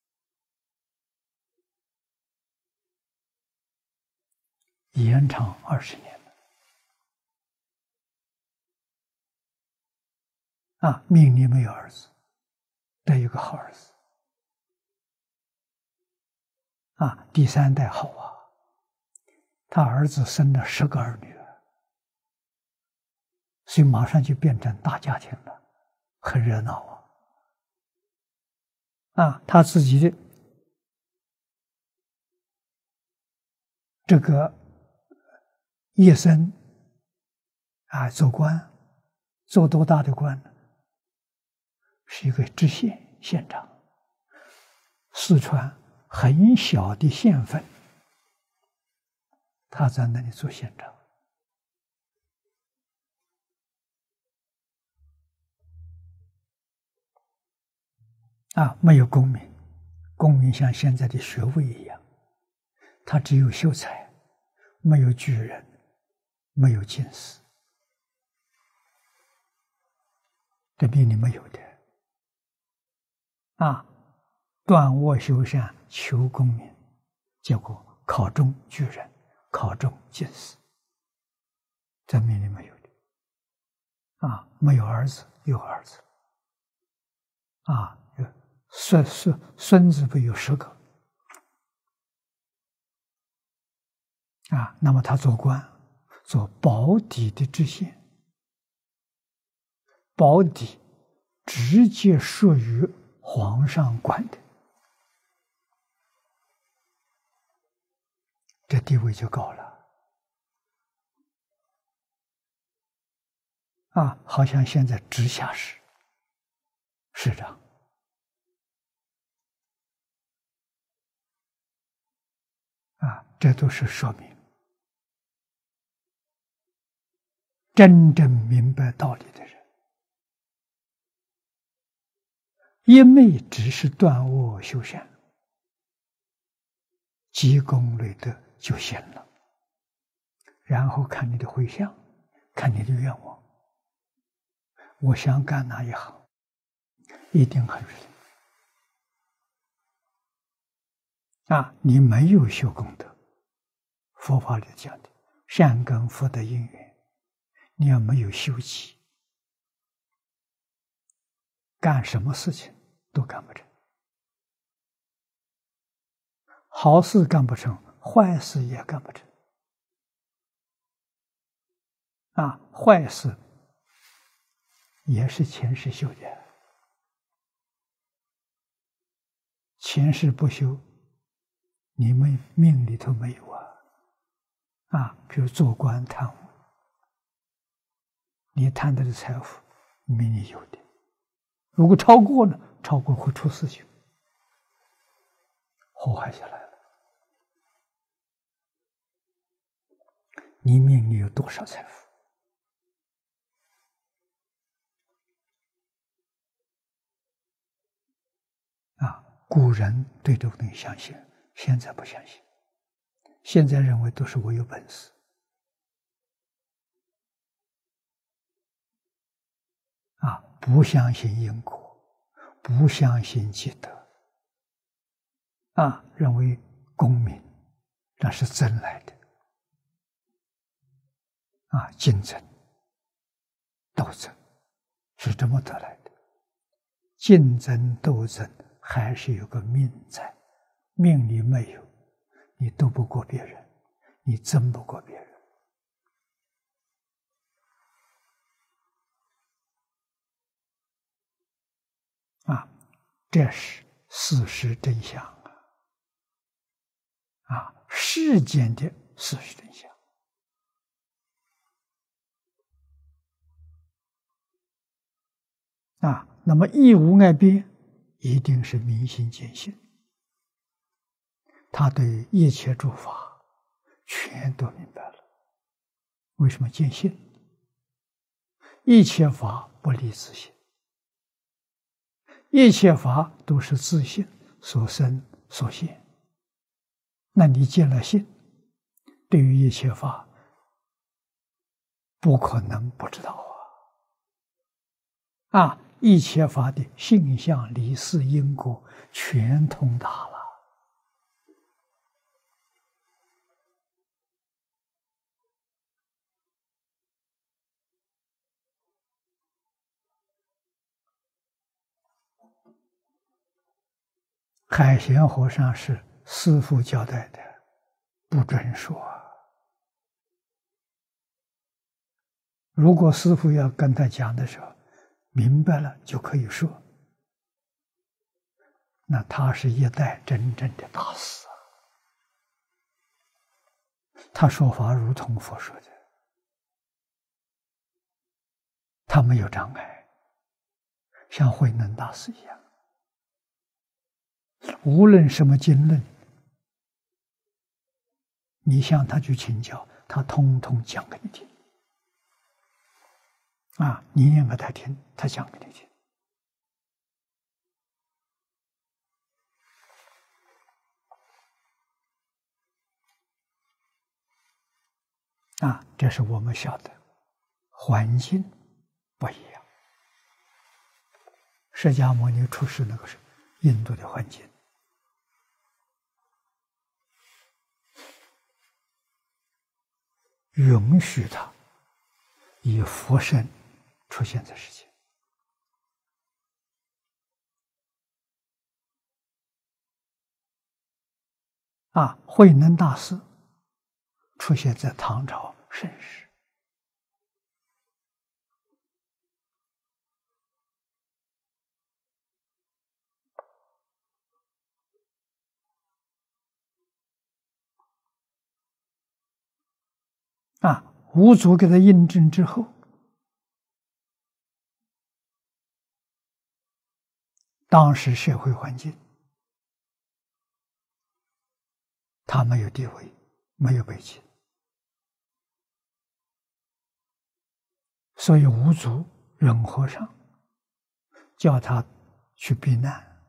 延长20年命里没有儿子，得有个好儿子第3代好他儿子生了10个儿女所以马上就变成大家庭了，很热闹他自己的这个一生做官，做多大的官呢？是一个知县、县长，四川很小的县份，他在那里做县长。 没有功名，功名像现在的学位一样，他只有秀才，没有举人，没有进士，这命里没有的。断卧修善求功名，结果考中举人，考中进士，这命里没有的。没有儿子，有儿子。孙子不有10个。那么他做官，做保底的知县，保底直接属于皇上管的，这地位就高了。好像现在直辖市市长。这都是说明真正明白道理的人，一昧只是断恶修善，积功累德就行了。然后看你的回向，看你的愿望。我想干哪一行，一定很顺利。你没有修功德，佛法里讲的善根福德因缘，你要没有修集，干什么事情都干不成。好事干不成，坏事也干不成。坏事也是前世修的，前世不修，你们命里头没有比如做官贪污，你贪得的财富，命里有的。如果超过呢？超过会出事情，祸害下来了。你命里有多少财富？古人对这个东西相信，现在不相信。现在认为都是我有本事。不相信因果，不相信积德。认为功名那是争来的。竞争、斗争是这么得来的。竞争、斗争还是有个命在，命里没有，你斗不过别人，你争不过别人。这是事实真相世间的事实真相。那么义无碍边，一定是明心见性，他对一切诸法全都明白了。为什么见性？一切法不离自性，一切法都是自性所生所现。那你见了性，对于一切法不可能不知道一切法的性相离事因果全通达了。海贤和尚是师父交代的，不准说。如果师父要跟他讲的时候，明白了就可以说，那他是一代真正的大师他说法如同佛说的，他没有障碍，像慧能大师一样，无论什么经论，你向他去请教，他通通讲给你听。你念给他听，他讲给你听。 这是我们晓得，环境不一样。释迦牟尼出世那个是印度的环境，允许他以佛身出现在世界。慧能大师出现在唐朝盛世，五祖给他印证之后，当时社会环境，他没有地位，没有背景，所以五祖忍和尚叫他去避难，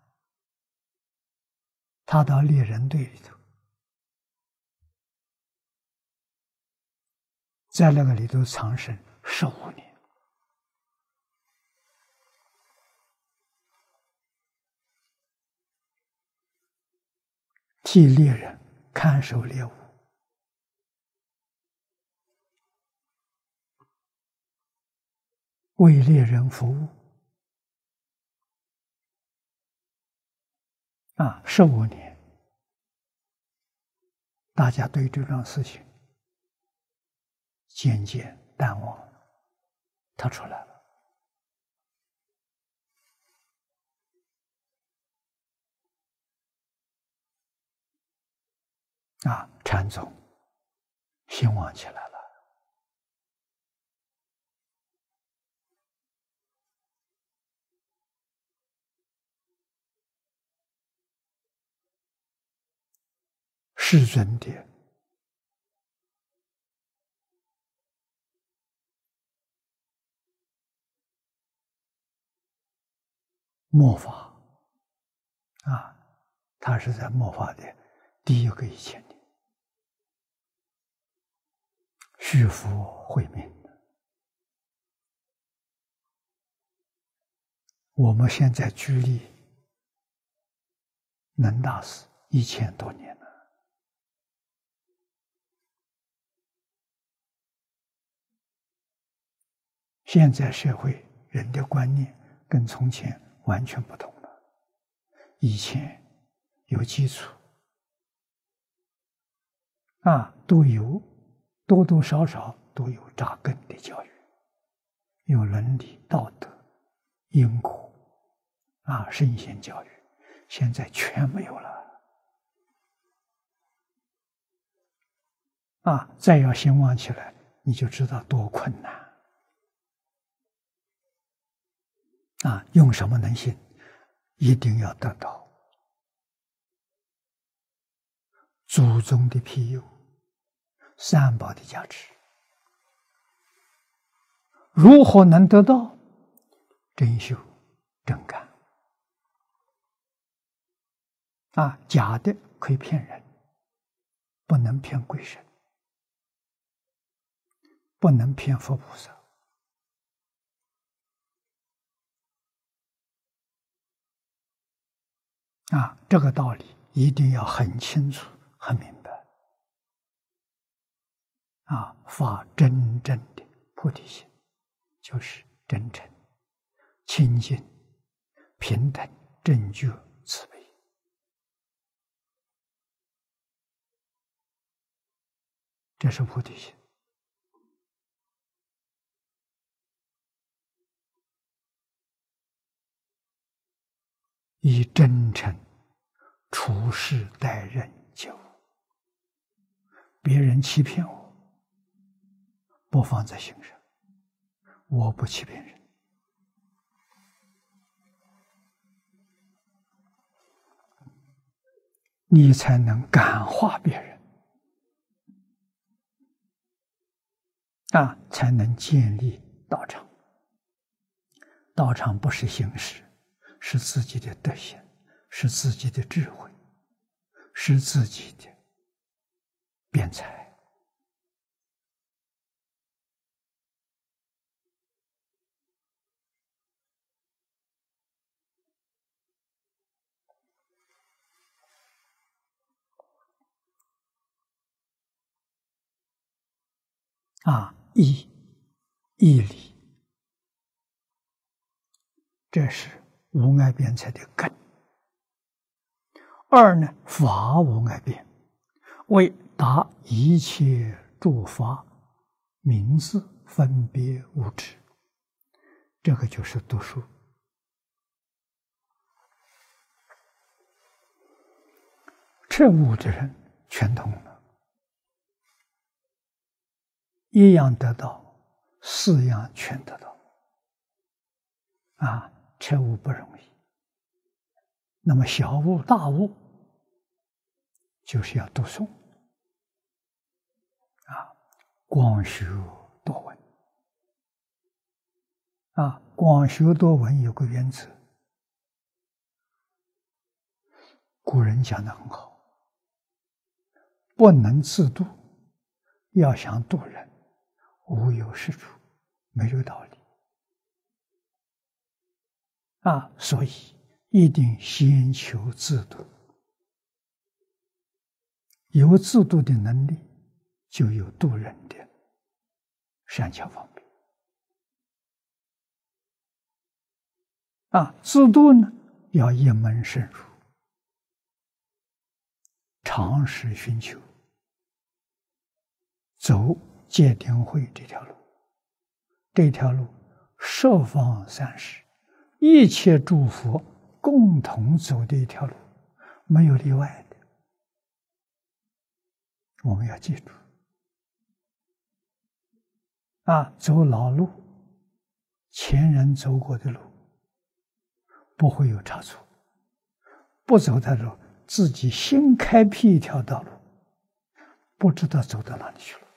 他到猎人队里头，在那个里头藏身15年。替猎人看守猎物，为猎人服务。15年，大家对这桩事情渐渐淡忘，他出来了。禅宗兴旺起来了。世尊的末法他是在末法的第一个1000年，续佛慧命。我们现在距离能大师1000多年了。现在社会人的观念跟从前完全不同了，以前有基础都有多多少少都有扎根的教育，有伦理道德、因果圣贤教育，现在全没有了再要兴旺起来，你就知道多困难用什么能行？一定要得到祖宗的庇佑，三宝的加持。如何能得到？真修真干假的可以骗人，不能骗鬼神，不能骗佛菩萨这个道理一定要很清楚很明白发真正的菩提心，就是真诚、清净、平等、正觉、慈悲。这是菩提心。以真诚处事待人接物，别人欺骗我，不放在心上，我不欺骗人。你才能感化别人才能建立道场。道场不是形式，是自己的德行，是自己的智慧，是自己的辩才义理，这是无碍辩才的根。二呢，法无碍辩，为达一切诸法名字分别无知，这个就是读书。彻悟之人全通了，一样得到，四样全得到。彻悟不容易。那么小悟、大悟，就是要读诵，广学多闻。广学多闻有个原则，古人讲得很好，不能自度，要想度人，无有是处，没这个道理。所以一定先求自度，有自度的能力，就有度人的善巧方便。自度呢，要一门深入，长时寻求，走戒定慧这条路。这条路十方三世一切诸佛共同走的一条路，没有例外的，我们要记住。走老路，前人走过的路，不会有差错。不走的路，自己新开辟一条道路，不知道走到哪里去了。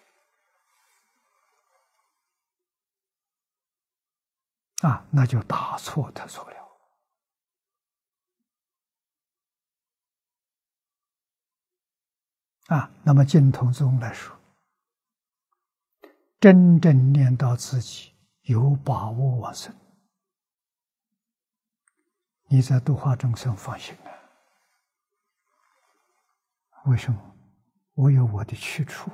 那就大错特错了。那么净土宗来说，真正念到自己有把握往生，你在度化众生放心了。为什么？我有我的去处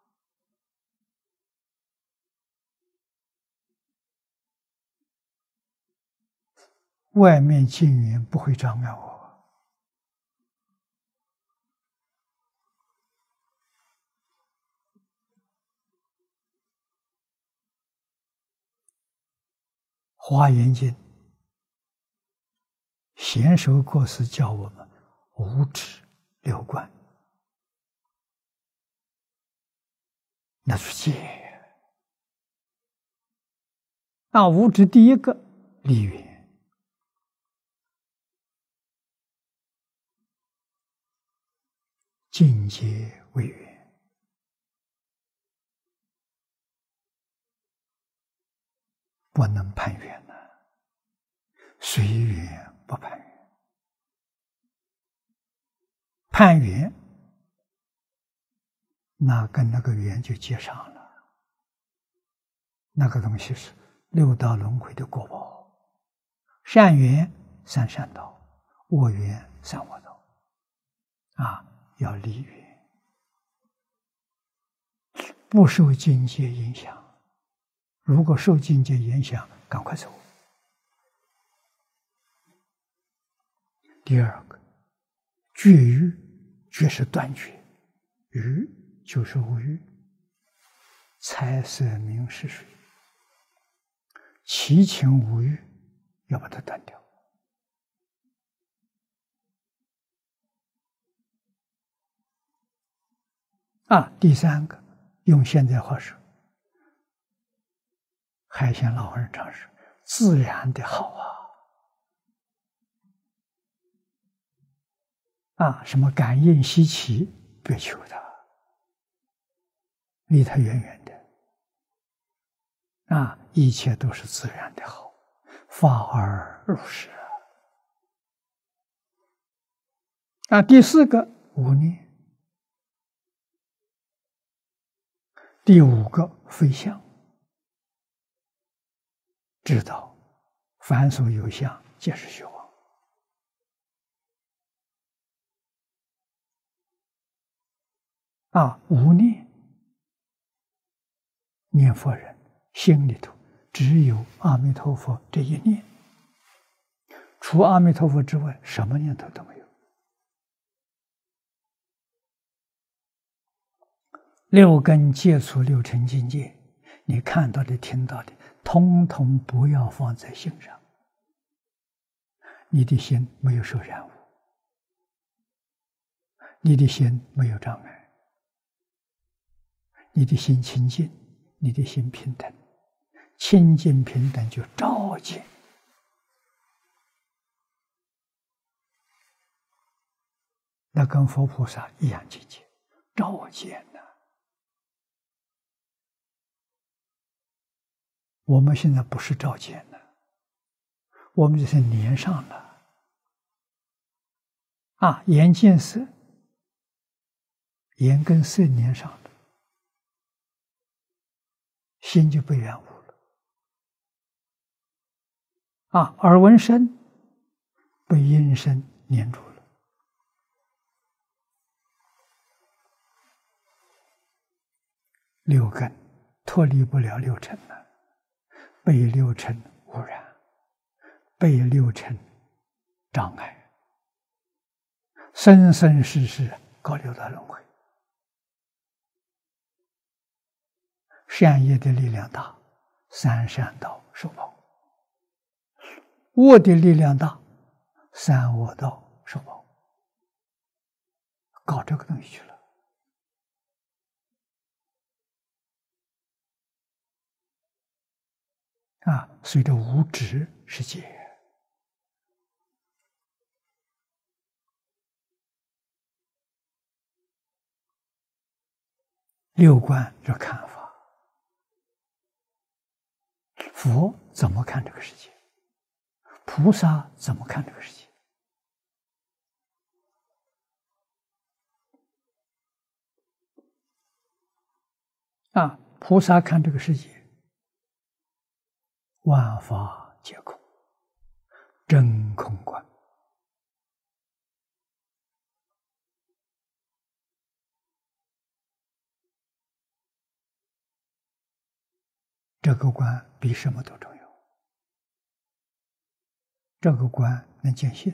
外面境缘不会障碍我。华严经贤首国师教我们五指六观，那是戒。五指第一个离缘，境界为缘，不能攀缘随缘不攀缘。攀缘，那跟那个缘就接上了。那个东西是六道轮回的果报，善缘三善道，恶缘三恶道。要离缘，不受境界影响。如果受境界影响，赶快走。第二个，绝欲，绝是断绝，欲就是无欲，财色名食睡，七情五欲要把它断掉。第三个，用现在话说，海鲜老和尚常说，自然的好什么感应稀奇，别求它，离它远远的。一切都是自然的好，法而入世第四个，无念。第五个，非相。知道凡所有相，皆是虚妄。无念， 念佛人心里头只有阿弥陀佛这一念，除阿弥陀佛之外，什么念头都没有。六根接触六尘境界，你看到的、听到的，通通不要放在心上。你的心没有受染污，你的心没有障碍，你的心清净，你的心平等，清净平等就照见。那跟佛菩萨一样境界，照见呐。我们现在不是照见了，我们就是粘上了。眼见色，眼跟色粘上了，心就被染污了。耳闻声，被音声粘住了。六根脱离不了六尘了。被六尘污染，被六尘障碍，生生世世搞六道轮回。善业的力量大，三善道受报；恶的力量大，三恶道受报。搞这个东西去了。所以这无执是戒。六观这看法，佛怎么看这个世界？菩萨怎么看这个世界？菩萨看这个世界，万法皆空，真空观。这个观比什么都重要。这个观能见性。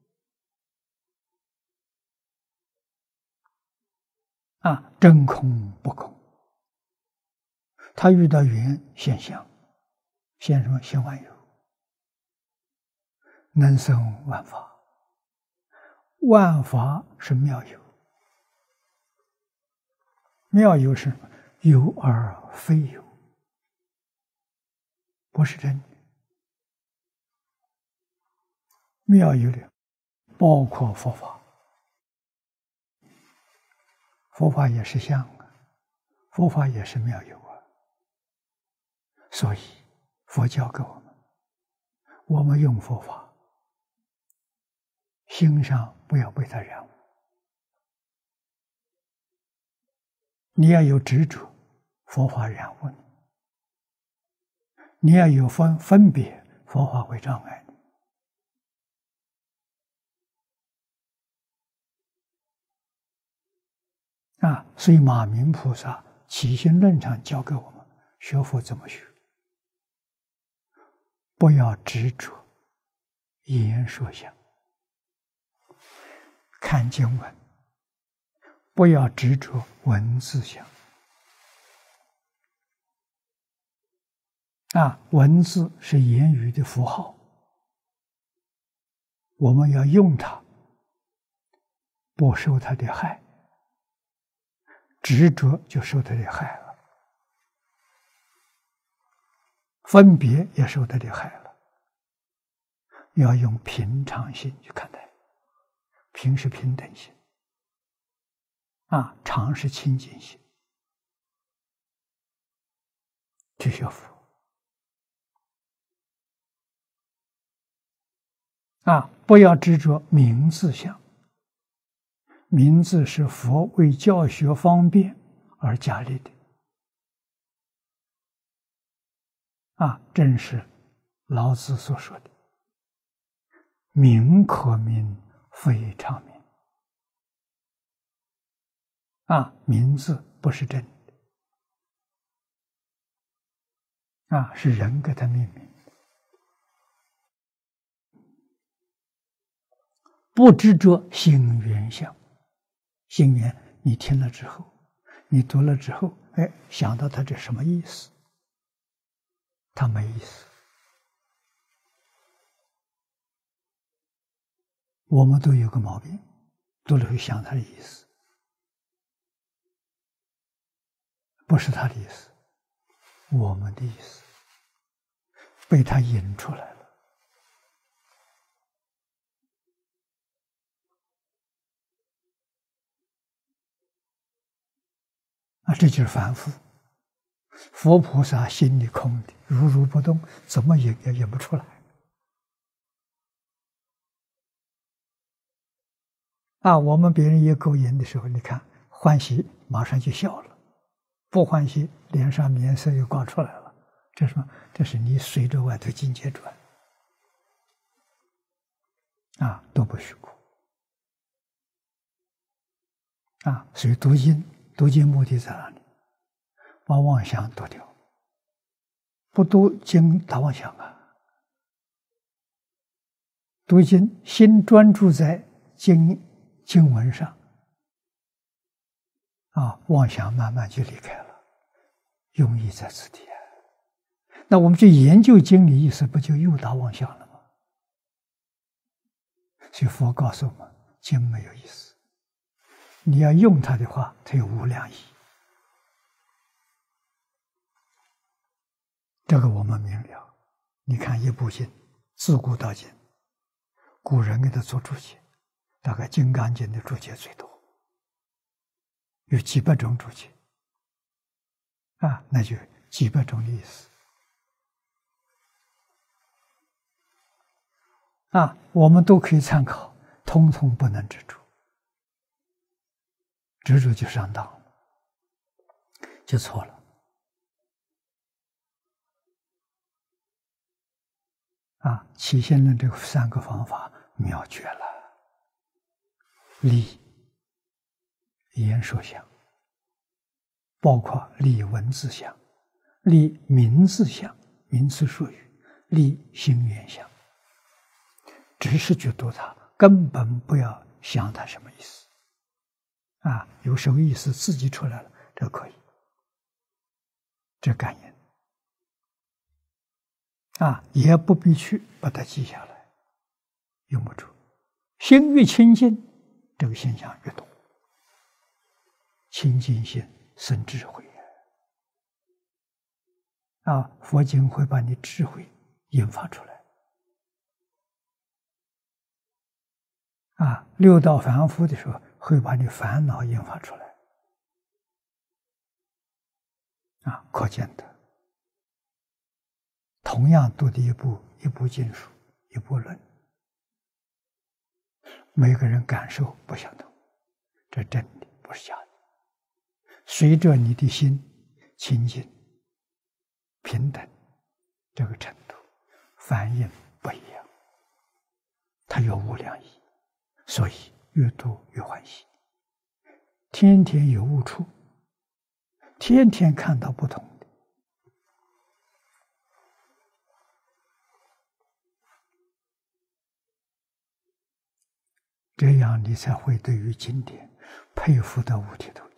真空不空。他遇到缘现象，现什么？现万有，能生万法。万法是妙有，妙有是什么？有而非有，不是真的。妙有的包括佛法，佛法也是相佛法也是妙有所以佛教给我们用佛法，心上不要被它染污。你要有执着，佛法染污你；你要有分别，佛法会障碍你。所以马明菩萨起心论上教给我们学佛怎么学。不要执着言说相，看经文；不要执着文字相。文字是言语的符号，我们要用它，不受它的害；执着就受它的害了。分别也受它的害了，要用平常心去看待。平是平等心，常是清净心，去学佛。不要执着名字相，名字是佛为教学方便而加立的。正是老子所说的“名可名，非常名”。名字不是真的， 是人给他命名。不执着心缘相，心缘你听了之后，你读了之后，想到他这什么意思？他没意思。我们都有个毛病，读了会想他的意思，不是他的意思，我们的意思被他引出来了。这就是凡夫。佛菩萨心里空的，如如不动，怎么也引不出来。我们别人一勾引的时候，你看欢喜马上就笑了，不欢喜脸上面色又挂出来了。这是什么？这是你随着外头境界转，都不虚空。所以读经目的在哪里？把妄想读掉，不读经打妄想读经心专注在经文上，妄想慢慢就离开了，用意在此地。那我们去研究经理意思，不就又打妄想了吗？所以佛告诉我们，经没有意思，你要用它的话，它有无量意。这个我们明了。你看一部经，自古到今，古人给他做注解，大概《金刚经》的注解最多，有几百种注解，那就几百种的意思。我们都可以参考，通通不能执着，执着就上当了，就错了。起信论这3个方法妙绝了：立言说相，包括立文字相、立名字相、名词术语、立心缘相，只是去读它，根本不要想它什么意思。有什么意思自己出来了，这可以，这感应。也不必去把它记下来，用不着。心越清净，这个现象越多。清净心生智慧佛经会把你智慧引发出来。六道凡夫的时候，会把你烦恼引发出来。可见的。同样读的一部经书，一部论，每个人感受不相同，这真的不是假的。随着你的心清净、平等这个程度，反应不一样，它有无量意，所以越读越欢喜。天天有悟处，天天看到不同的。这样你才会对于经典佩服得五体投地。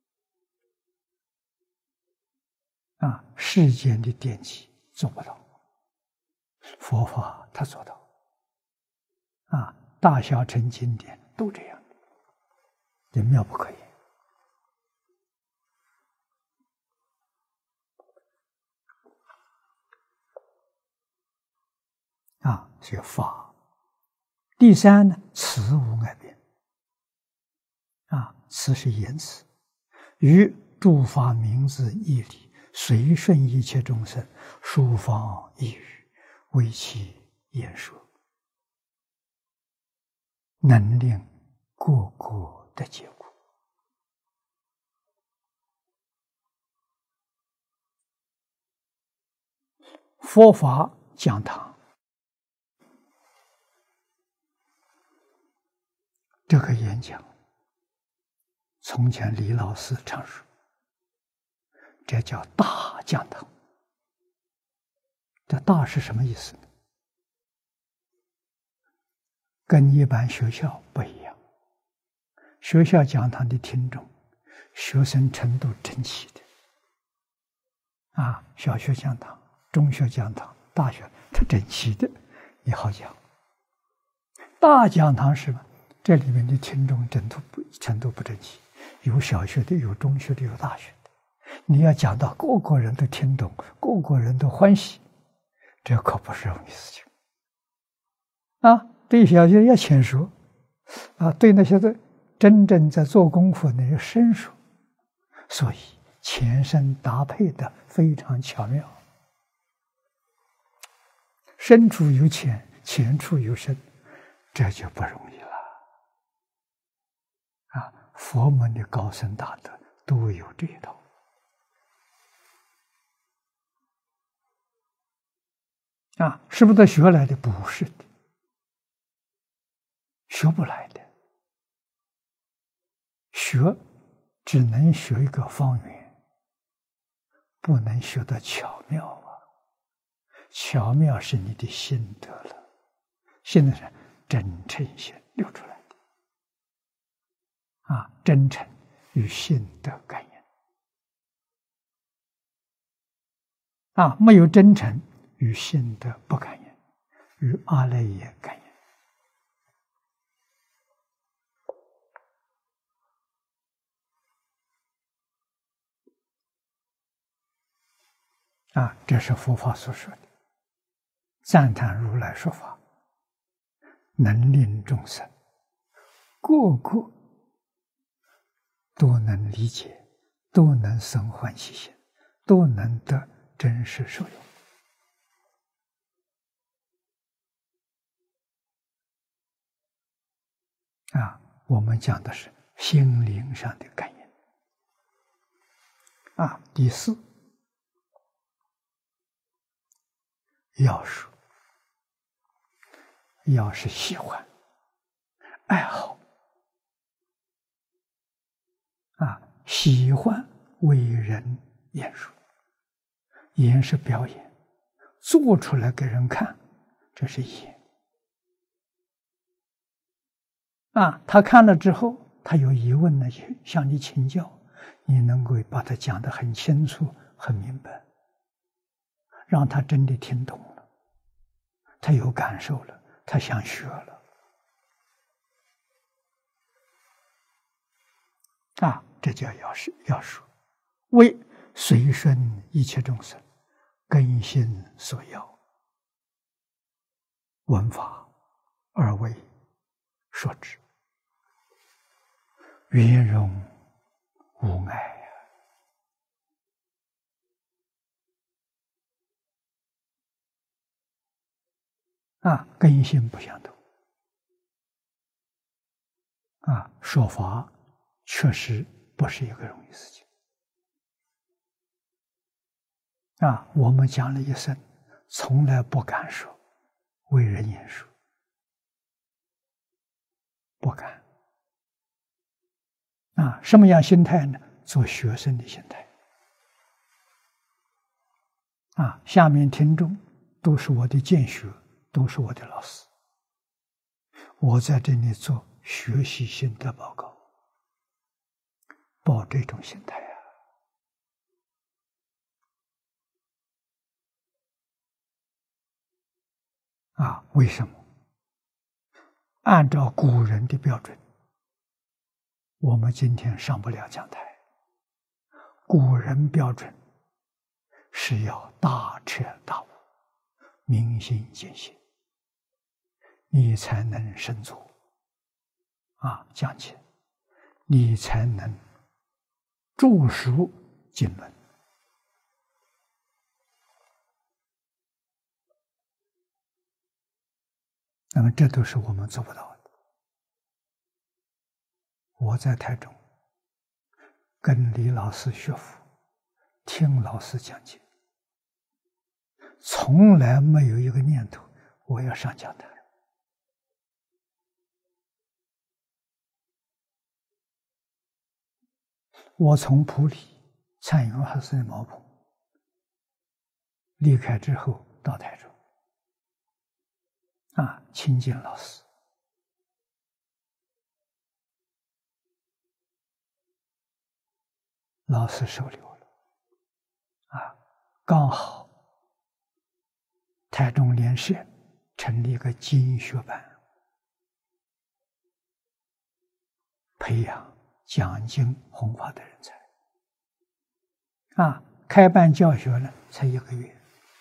世间的典籍做不到，佛法他做到。大小乘经典都这样，这妙不可言。这个法。第三呢，词无碍变。词是言辞，于诸法名字义理，随顺一切众生，抒方意语，为其言说，能令个个的结果。佛法讲堂，这个演讲，从前李老师常说，这叫大讲堂。 这大是什么意思呢？跟一般学校不一样。学校讲堂的听众，学生程度整齐的，小学讲堂、中学讲堂、大学，它整齐的，你好讲。大讲堂是吧？这里面的听众程度不整齐，有小学的，有中学的，有大学的。你要讲到个个人都听懂，个个人都欢喜，这可不是容易事情。对小学要浅说，对那些真正在做功夫的人深说，所以前身搭配的非常巧妙，深处有浅，浅处有深，这就不容易了。佛门的高僧大德都有这一套。是不是学来的？不是的，学不来的。学只能学一个方圆，不能学得巧妙啊！巧妙是你的心得了，现在是真诚心流出来的真诚与心得感应没有真诚与心得不感应，与阿赖耶感应这是佛法所说的，赞叹如来说法，能令众生个个都能理解，都能生欢喜心，都能得真实受用。我们讲的是心灵上的感应。第四，要说，要是喜欢、爱好，喜欢为人演说，演是表演，做出来给人看，这是演。他看了之后，他有疑问呢，向你请教，你能够把它讲得很清楚、很明白，让他真的听懂了，他有感受了，他想学了。这叫要说，为随顺一切众生，根心所要，闻法而为说之，圆融无碍根性不相同说法确实不是一个容易事情我们讲了一生，从来不敢说为人演说，不敢什么样心态呢？做学生的心态下面听众都是我的见学，都是我的老师，我在这里做学习心得报告，抱这种心态为什么？按照古人的标准，我们今天上不了讲台。古人标准是要大彻大悟，明心见性，你才能深入讲解，你才能著述经论。那么这都是我们做不到的。我在台中跟李老师学佛，听老师讲解，从来没有一个念头我要上讲台。我从普里参与2次的茅棚离开之后， 到台中，亲近老师。老师收留了，刚好台中联社成立一个经学班，培养讲经弘法的人才。开办教学呢，才1个月。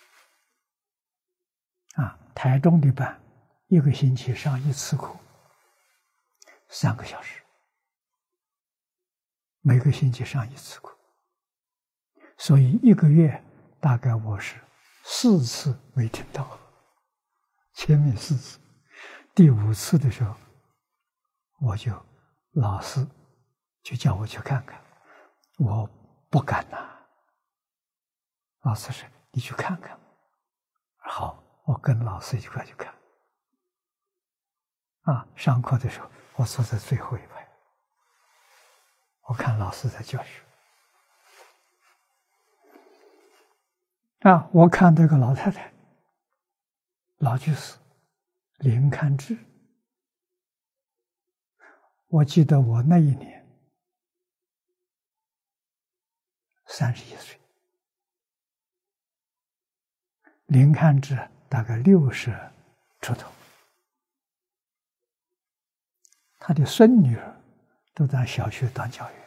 台中的班1个星期上1次课，3个小时。每个星期上1次课，所以1个月大概我是4次没听到，前面4次，第5次的时候，老师就叫我去看看，我不敢呐。老师说：“你去看看。”好，我跟老师一块去看。上课的时候，我坐在最后一排。我看老师在教学，我看这个老太太，老居士林堪志。我记得我那一年31岁，林堪志大概60出头，他的孙女儿都在小学当教员。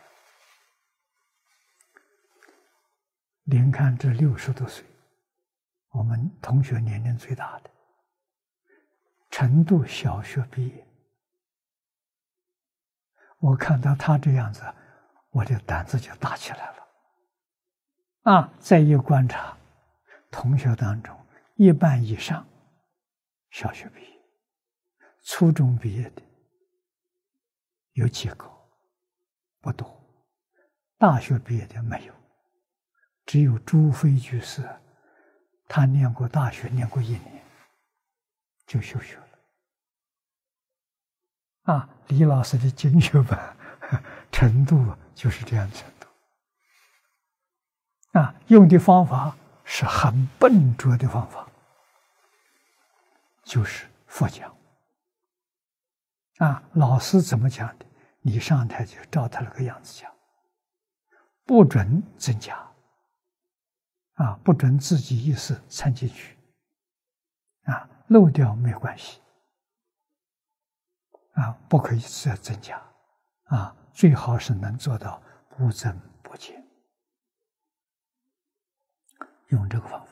林堪志60多岁，我们同学年龄最大的，成都小学毕业。我看到他这样子，我的胆子就大起来了。再一观察，同学当中1半以上小学毕业，初中毕业的有几个，不多，大学毕业的没有，只有朱飞居士，他念过大学，念过1年就休学了。李老师的经学班程度就是这样程度。用的方法是很笨拙的方法，就是佛讲。老师怎么讲的，你上台就照他那个样子讲，不准增加，不准自己意识掺进去，漏掉没关系，不可以再增加，最好是能做到不增不减，用这个方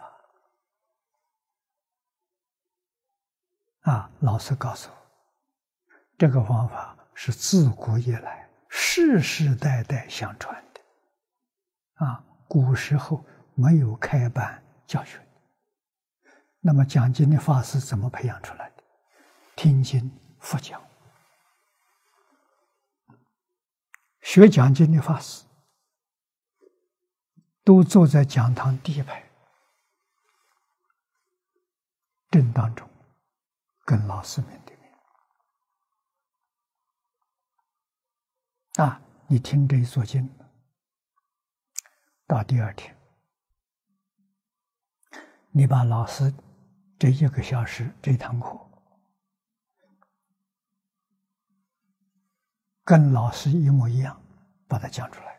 法。老师告诉我，这个方法是自古以来世世代代相传的。古时候没有开班教学，那么讲经的法师怎么培养出来的？听经佛讲。学讲经的法师都坐在讲堂第1排正当中，跟老师面对面。你听这一座经，到第2天，你把老师这1个小时这堂课跟老师一模一样，把它讲出来。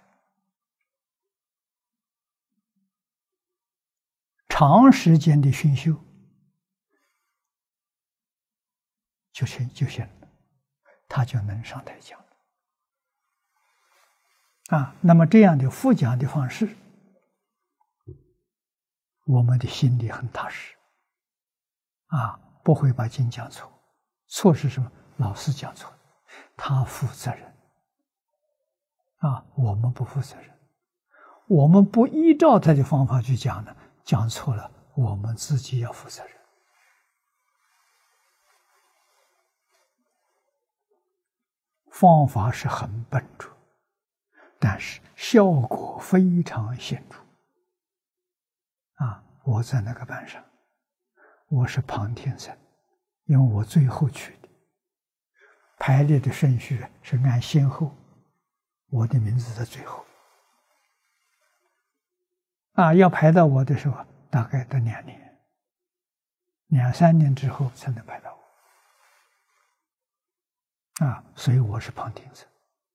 长时间的熏修就行了，他就能上台讲了。那么这样的复讲的方式，我们的心里很踏实，不会把经讲错。错是什么？老师讲错，他负责任。我们不负责任，我们不依照他的方法去讲呢，讲错了，我们自己要负责任。方法是很笨拙，但是效果非常显著。我在那个班上，我是旁听生，因为我最后去的，排列的顺序是按先后，我的名字在最后。要排到我的时候，大概得2年。 2、3年之后才能拜到我。所以我是旁听者。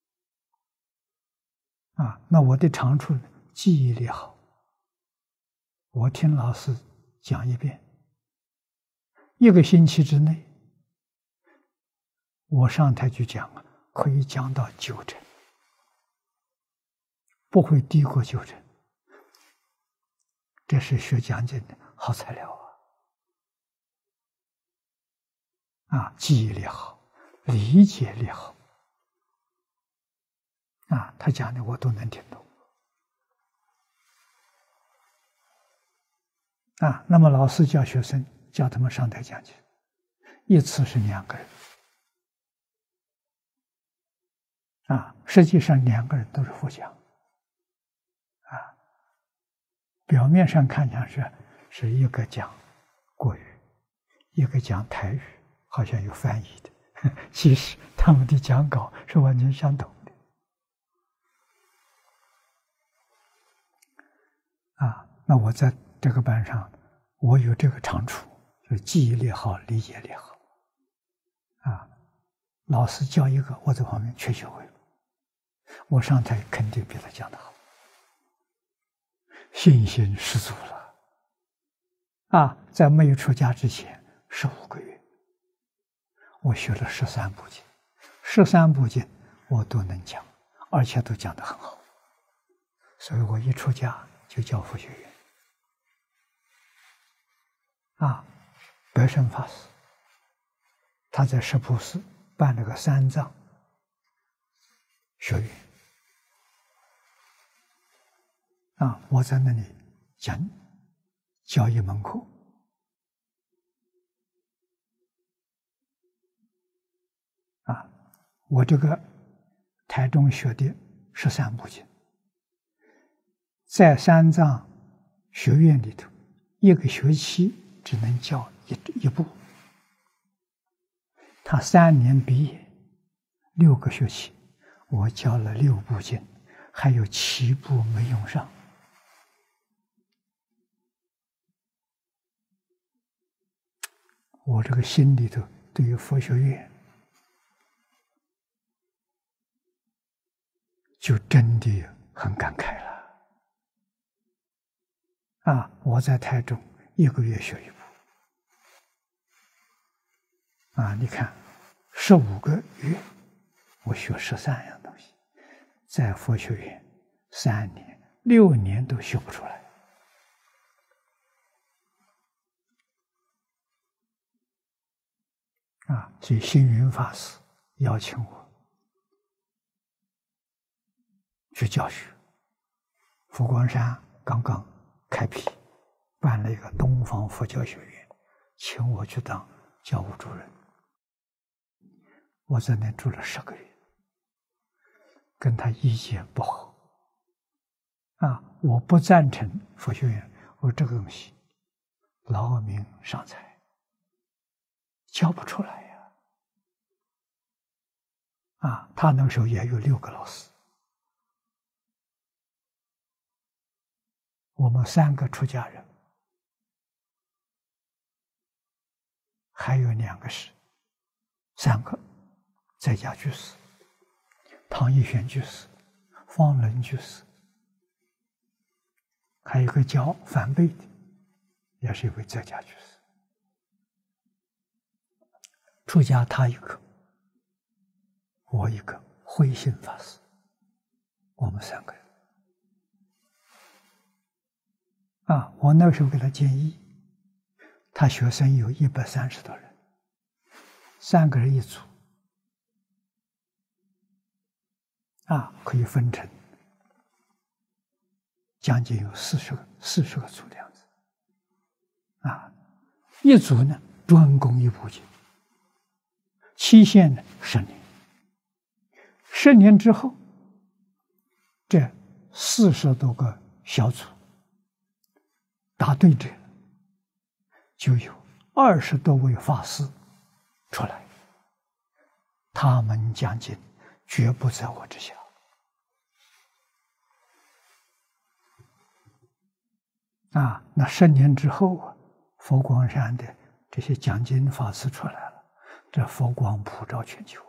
那我的长处记忆力好，我听老师讲一遍，1个星期之内，我上台去讲可以讲到9成，不会低过9成。这是学讲经的好材料记忆力好，理解力好他讲的我都能听懂那么老师教学生，叫他们上台讲经，一次是2个人实际上2个人都是佛讲表面上看上是一个讲国语，一个讲台语，好像有翻译的，其实他们的讲稿是完全相同的那我在这个班上，我有这个长处，就是记忆力好，理解力好老师教一个，我在旁边全学会了，我上台肯定比他讲得好，信心十足了在没有出家之前15个月，我学了13部经，13部经我都能讲，而且都讲得很好，所以我一出家就教佛学院白胜法师他在石浦寺办了个3藏学院我在那里教一门课我这个台中学的13部经，在3藏学院里头1个学期只能教一部，他3年毕业6个学期，我教了6部经，还有7部没用上我这个心里头对于佛学院就真的很感慨了我在台中1个月学1部你看15个月我学13样东西，在佛学院3年6年都学不出来所以星云法师邀请我去教学，佛光山刚刚开辟，办了一个东方佛教学院，请我去当教务主任。我在那住了10个月，跟他意见不合我不赞成佛学院，我这个东西劳民伤财，教不出来他那个时候也有6个老师，我们3个出家人，还有2个是3个在家居士，唐义玄居士、方伦居士，还有一个叫梵呗的，也是一位在家居士。出家他一个，我一个，慧信法师，我们3个人我那时候给他建议，他学生有130多人，3个人一组可以分成将近有40个组这样子一组呢专攻1部经，期限呢10年，10年之后，这40多个小组答对者，就有20多位法师出来，他们讲经绝不在我之下那10年之后佛光山的这些讲经法师出来了，这佛光普照全球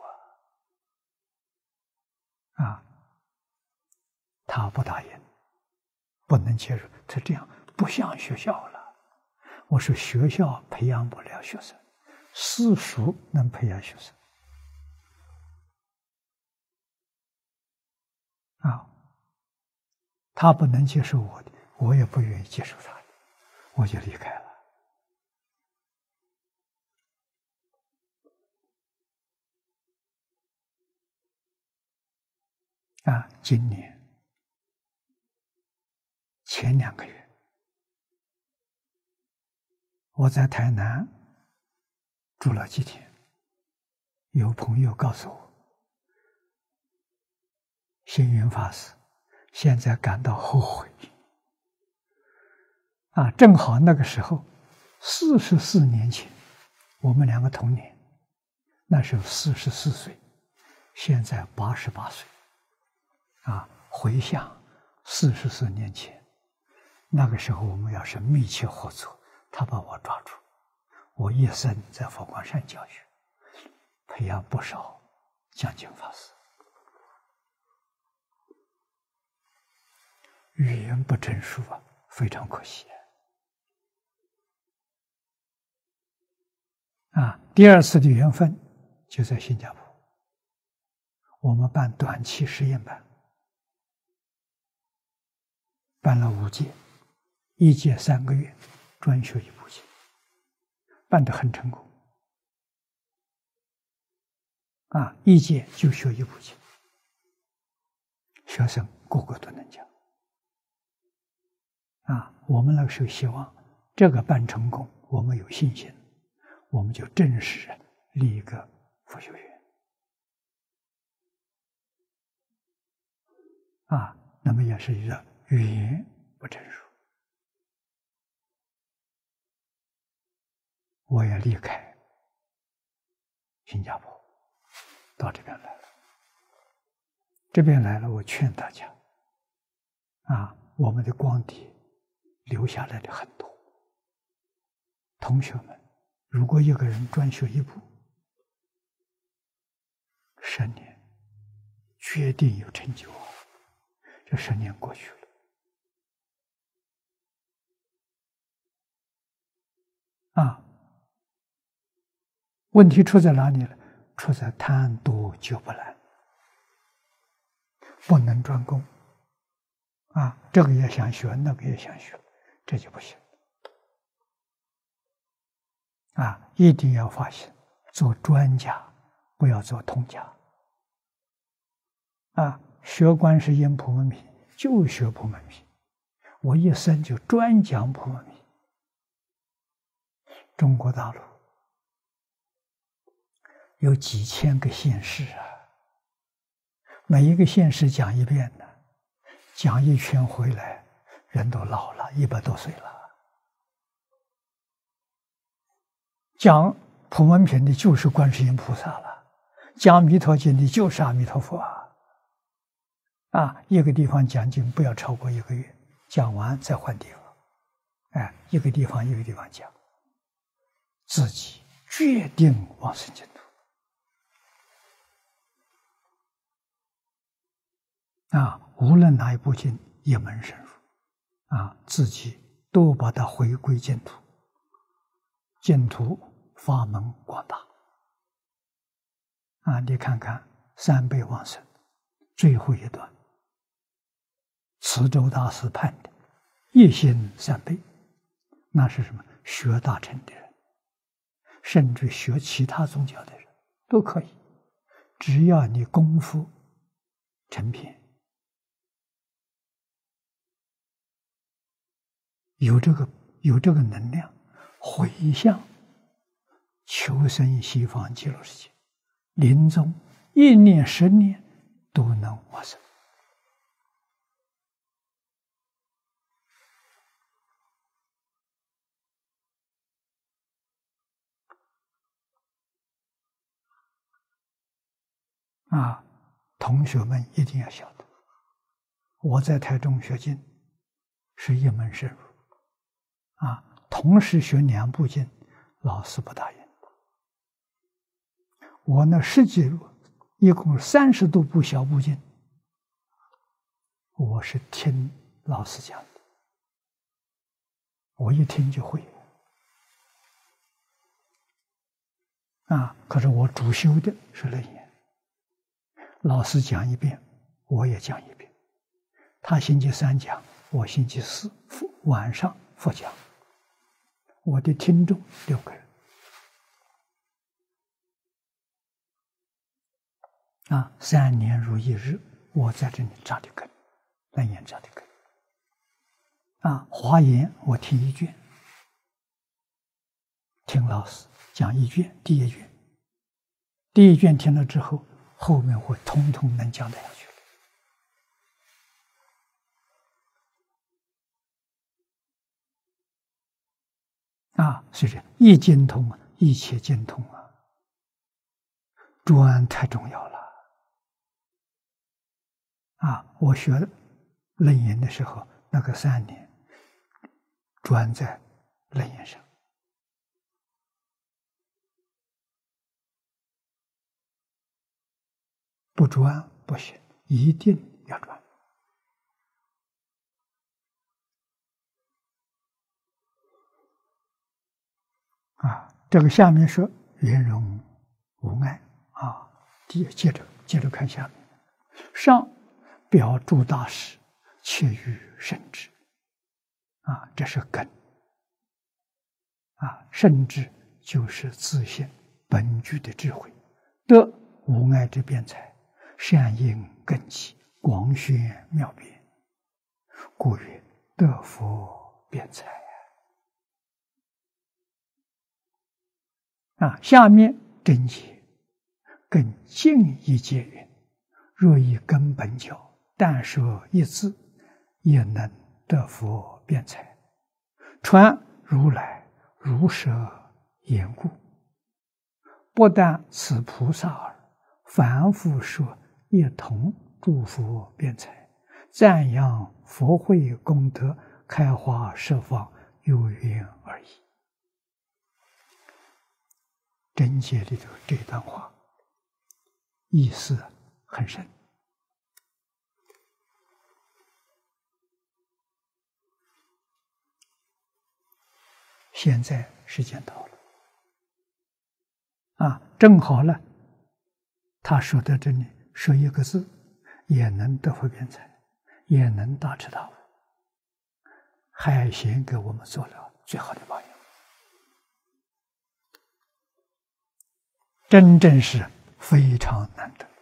啊！他不答应，不能接受，他这样不像学校了。我说学校培养不了学生，私塾能培养学生啊！他不能接受我的，我也不愿意接受他的，我就离开了。今年前2个月，我在台南住了几天，有朋友告诉我，星云法师现在感到后悔正好那个时候44年前，我们2个同年，那时候44岁，现在88岁回想44年前，那个时候我们要是密切合作，他把我抓住，我一生在佛光山教学，培养不少讲经法师。语言不成熟非常可惜第2次的缘分就在新加坡，我们办短期实验班，办了5届，1届3个月，专学1部经，办得很成功1届就学1部经，学生个个都能讲我们那个时候希望这个办成功，我们有信心，我们就正式立一个佛学院那么也是一个语言不成熟，我也离开新加坡到这边来了。这边来了，我劝大家我们的光碟留下来的很多，同学们，如果一个人专学1部10年，决定有成就这10年过去了问题出在哪里了？出在贪多就不难，不能专攻这个也想学，那个也想学，这就不行一定要发心做专家，不要做通家学观世音普门品就学普门品，我一生就专讲普门品。中国大陆有几千个县市每一个县市讲一遍呢，讲一圈回来，人都老了，100多岁了。讲普门品的就是观世音菩萨了，讲弥陀经的就是阿弥陀佛一个地方讲经不要超过1个月，讲完再换地方，一个地方一个地方讲，自己决定往生净土无论哪一部经一门深入自己都把它回归净土，净土法门广大你看看三辈往生最后一段，慈州大师判的一心3辈，那是什么？学大乘的人，甚至学其他宗教的人都可以，只要你功夫成片，有这个能量，回向求生西方极乐世界，临终1念10年都能往生同学们一定要晓得，我在台中学经是一门深入同时学2部经， 老师不答应。我那10几一共30多部小部经，我是听老师讲的，我一听就会可是我主修的是楞严，老师讲一遍，我也讲一遍。他星期3讲，我星期4晚上复讲。我的听众6个人3年如一日，我在这里扎的根，楞严扎的根。华严我听1卷，听老师讲1卷，第1卷，第1卷听了之后，后面我通通能讲得下去了。所以一精通，一切精通专太重要了。我学楞严的时候，那个3年专在楞严上。不专不行，一定要专。这个下面说圆融无碍接着看下面，上表诸大师，切于圣智这是根圣智就是自性本具的智慧，得无碍之辩才，善应根基，广宣妙辩，故曰得佛辩才下面真解更进一解云：若以根本教，但说一字，也能得佛辩才，传如来如实言故。不但此菩萨耳，凡复说也同诸佛辩才，赞扬佛慧功德，开花设方，有缘而已。真解里头这段话意思很深。现在时间到了正好了，他说到这里说一个字，也能得佛辩才，也能大彻大悟，还先给我们做了最好的榜样。真正是非常难得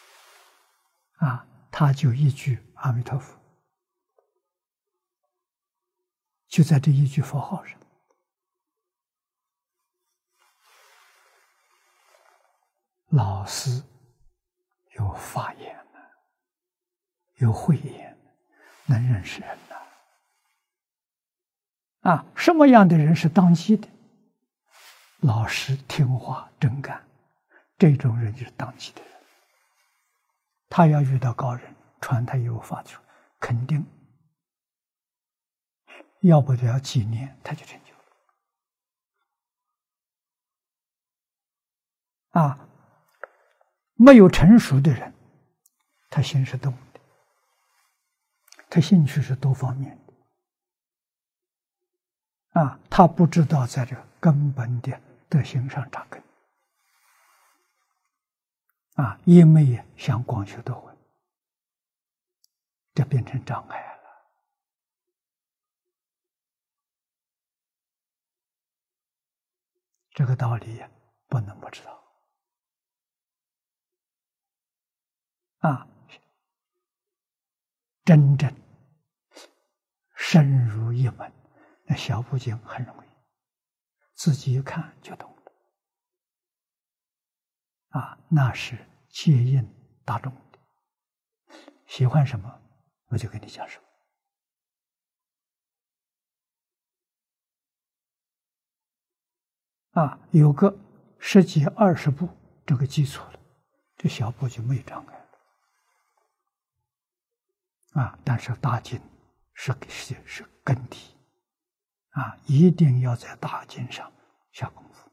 他就一句阿弥陀佛，就在这一句佛号上，老师有法眼有慧眼，能认识人什么样的人是当机的？老实听话真干，这种人就是当机的人。他要遇到高人传他有法出，肯定要不得几年他就成就了没有成熟的人，他心是动的，他兴趣是多方面的他不知道在这根本的德行上扎根因为想广修多闻，这变成障碍了。这个道理不能不知道真正深入一门，那小部经很容易，自己一看就懂了那是接应大众的，喜欢什么我就跟你讲什么有个10几20部这个基础了，这小部就没有障碍但是大经是根底一定要在大经上下功夫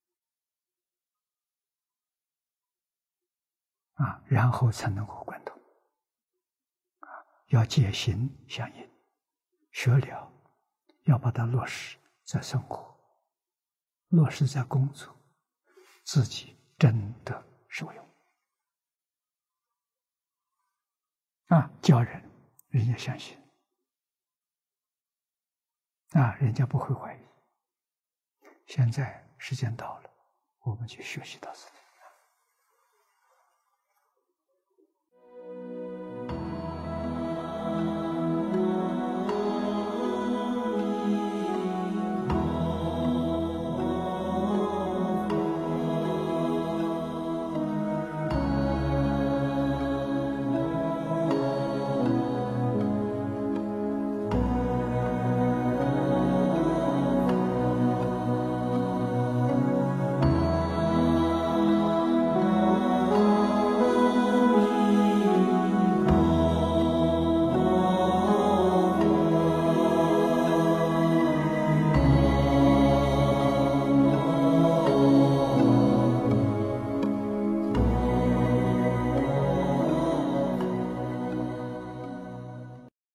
然后才能够贯通要戒心相应，学了要把它落实在生活，落实在工作，自己真的受用教人，人家相信人家不会怀疑。现在时间到了，我们去学习到此。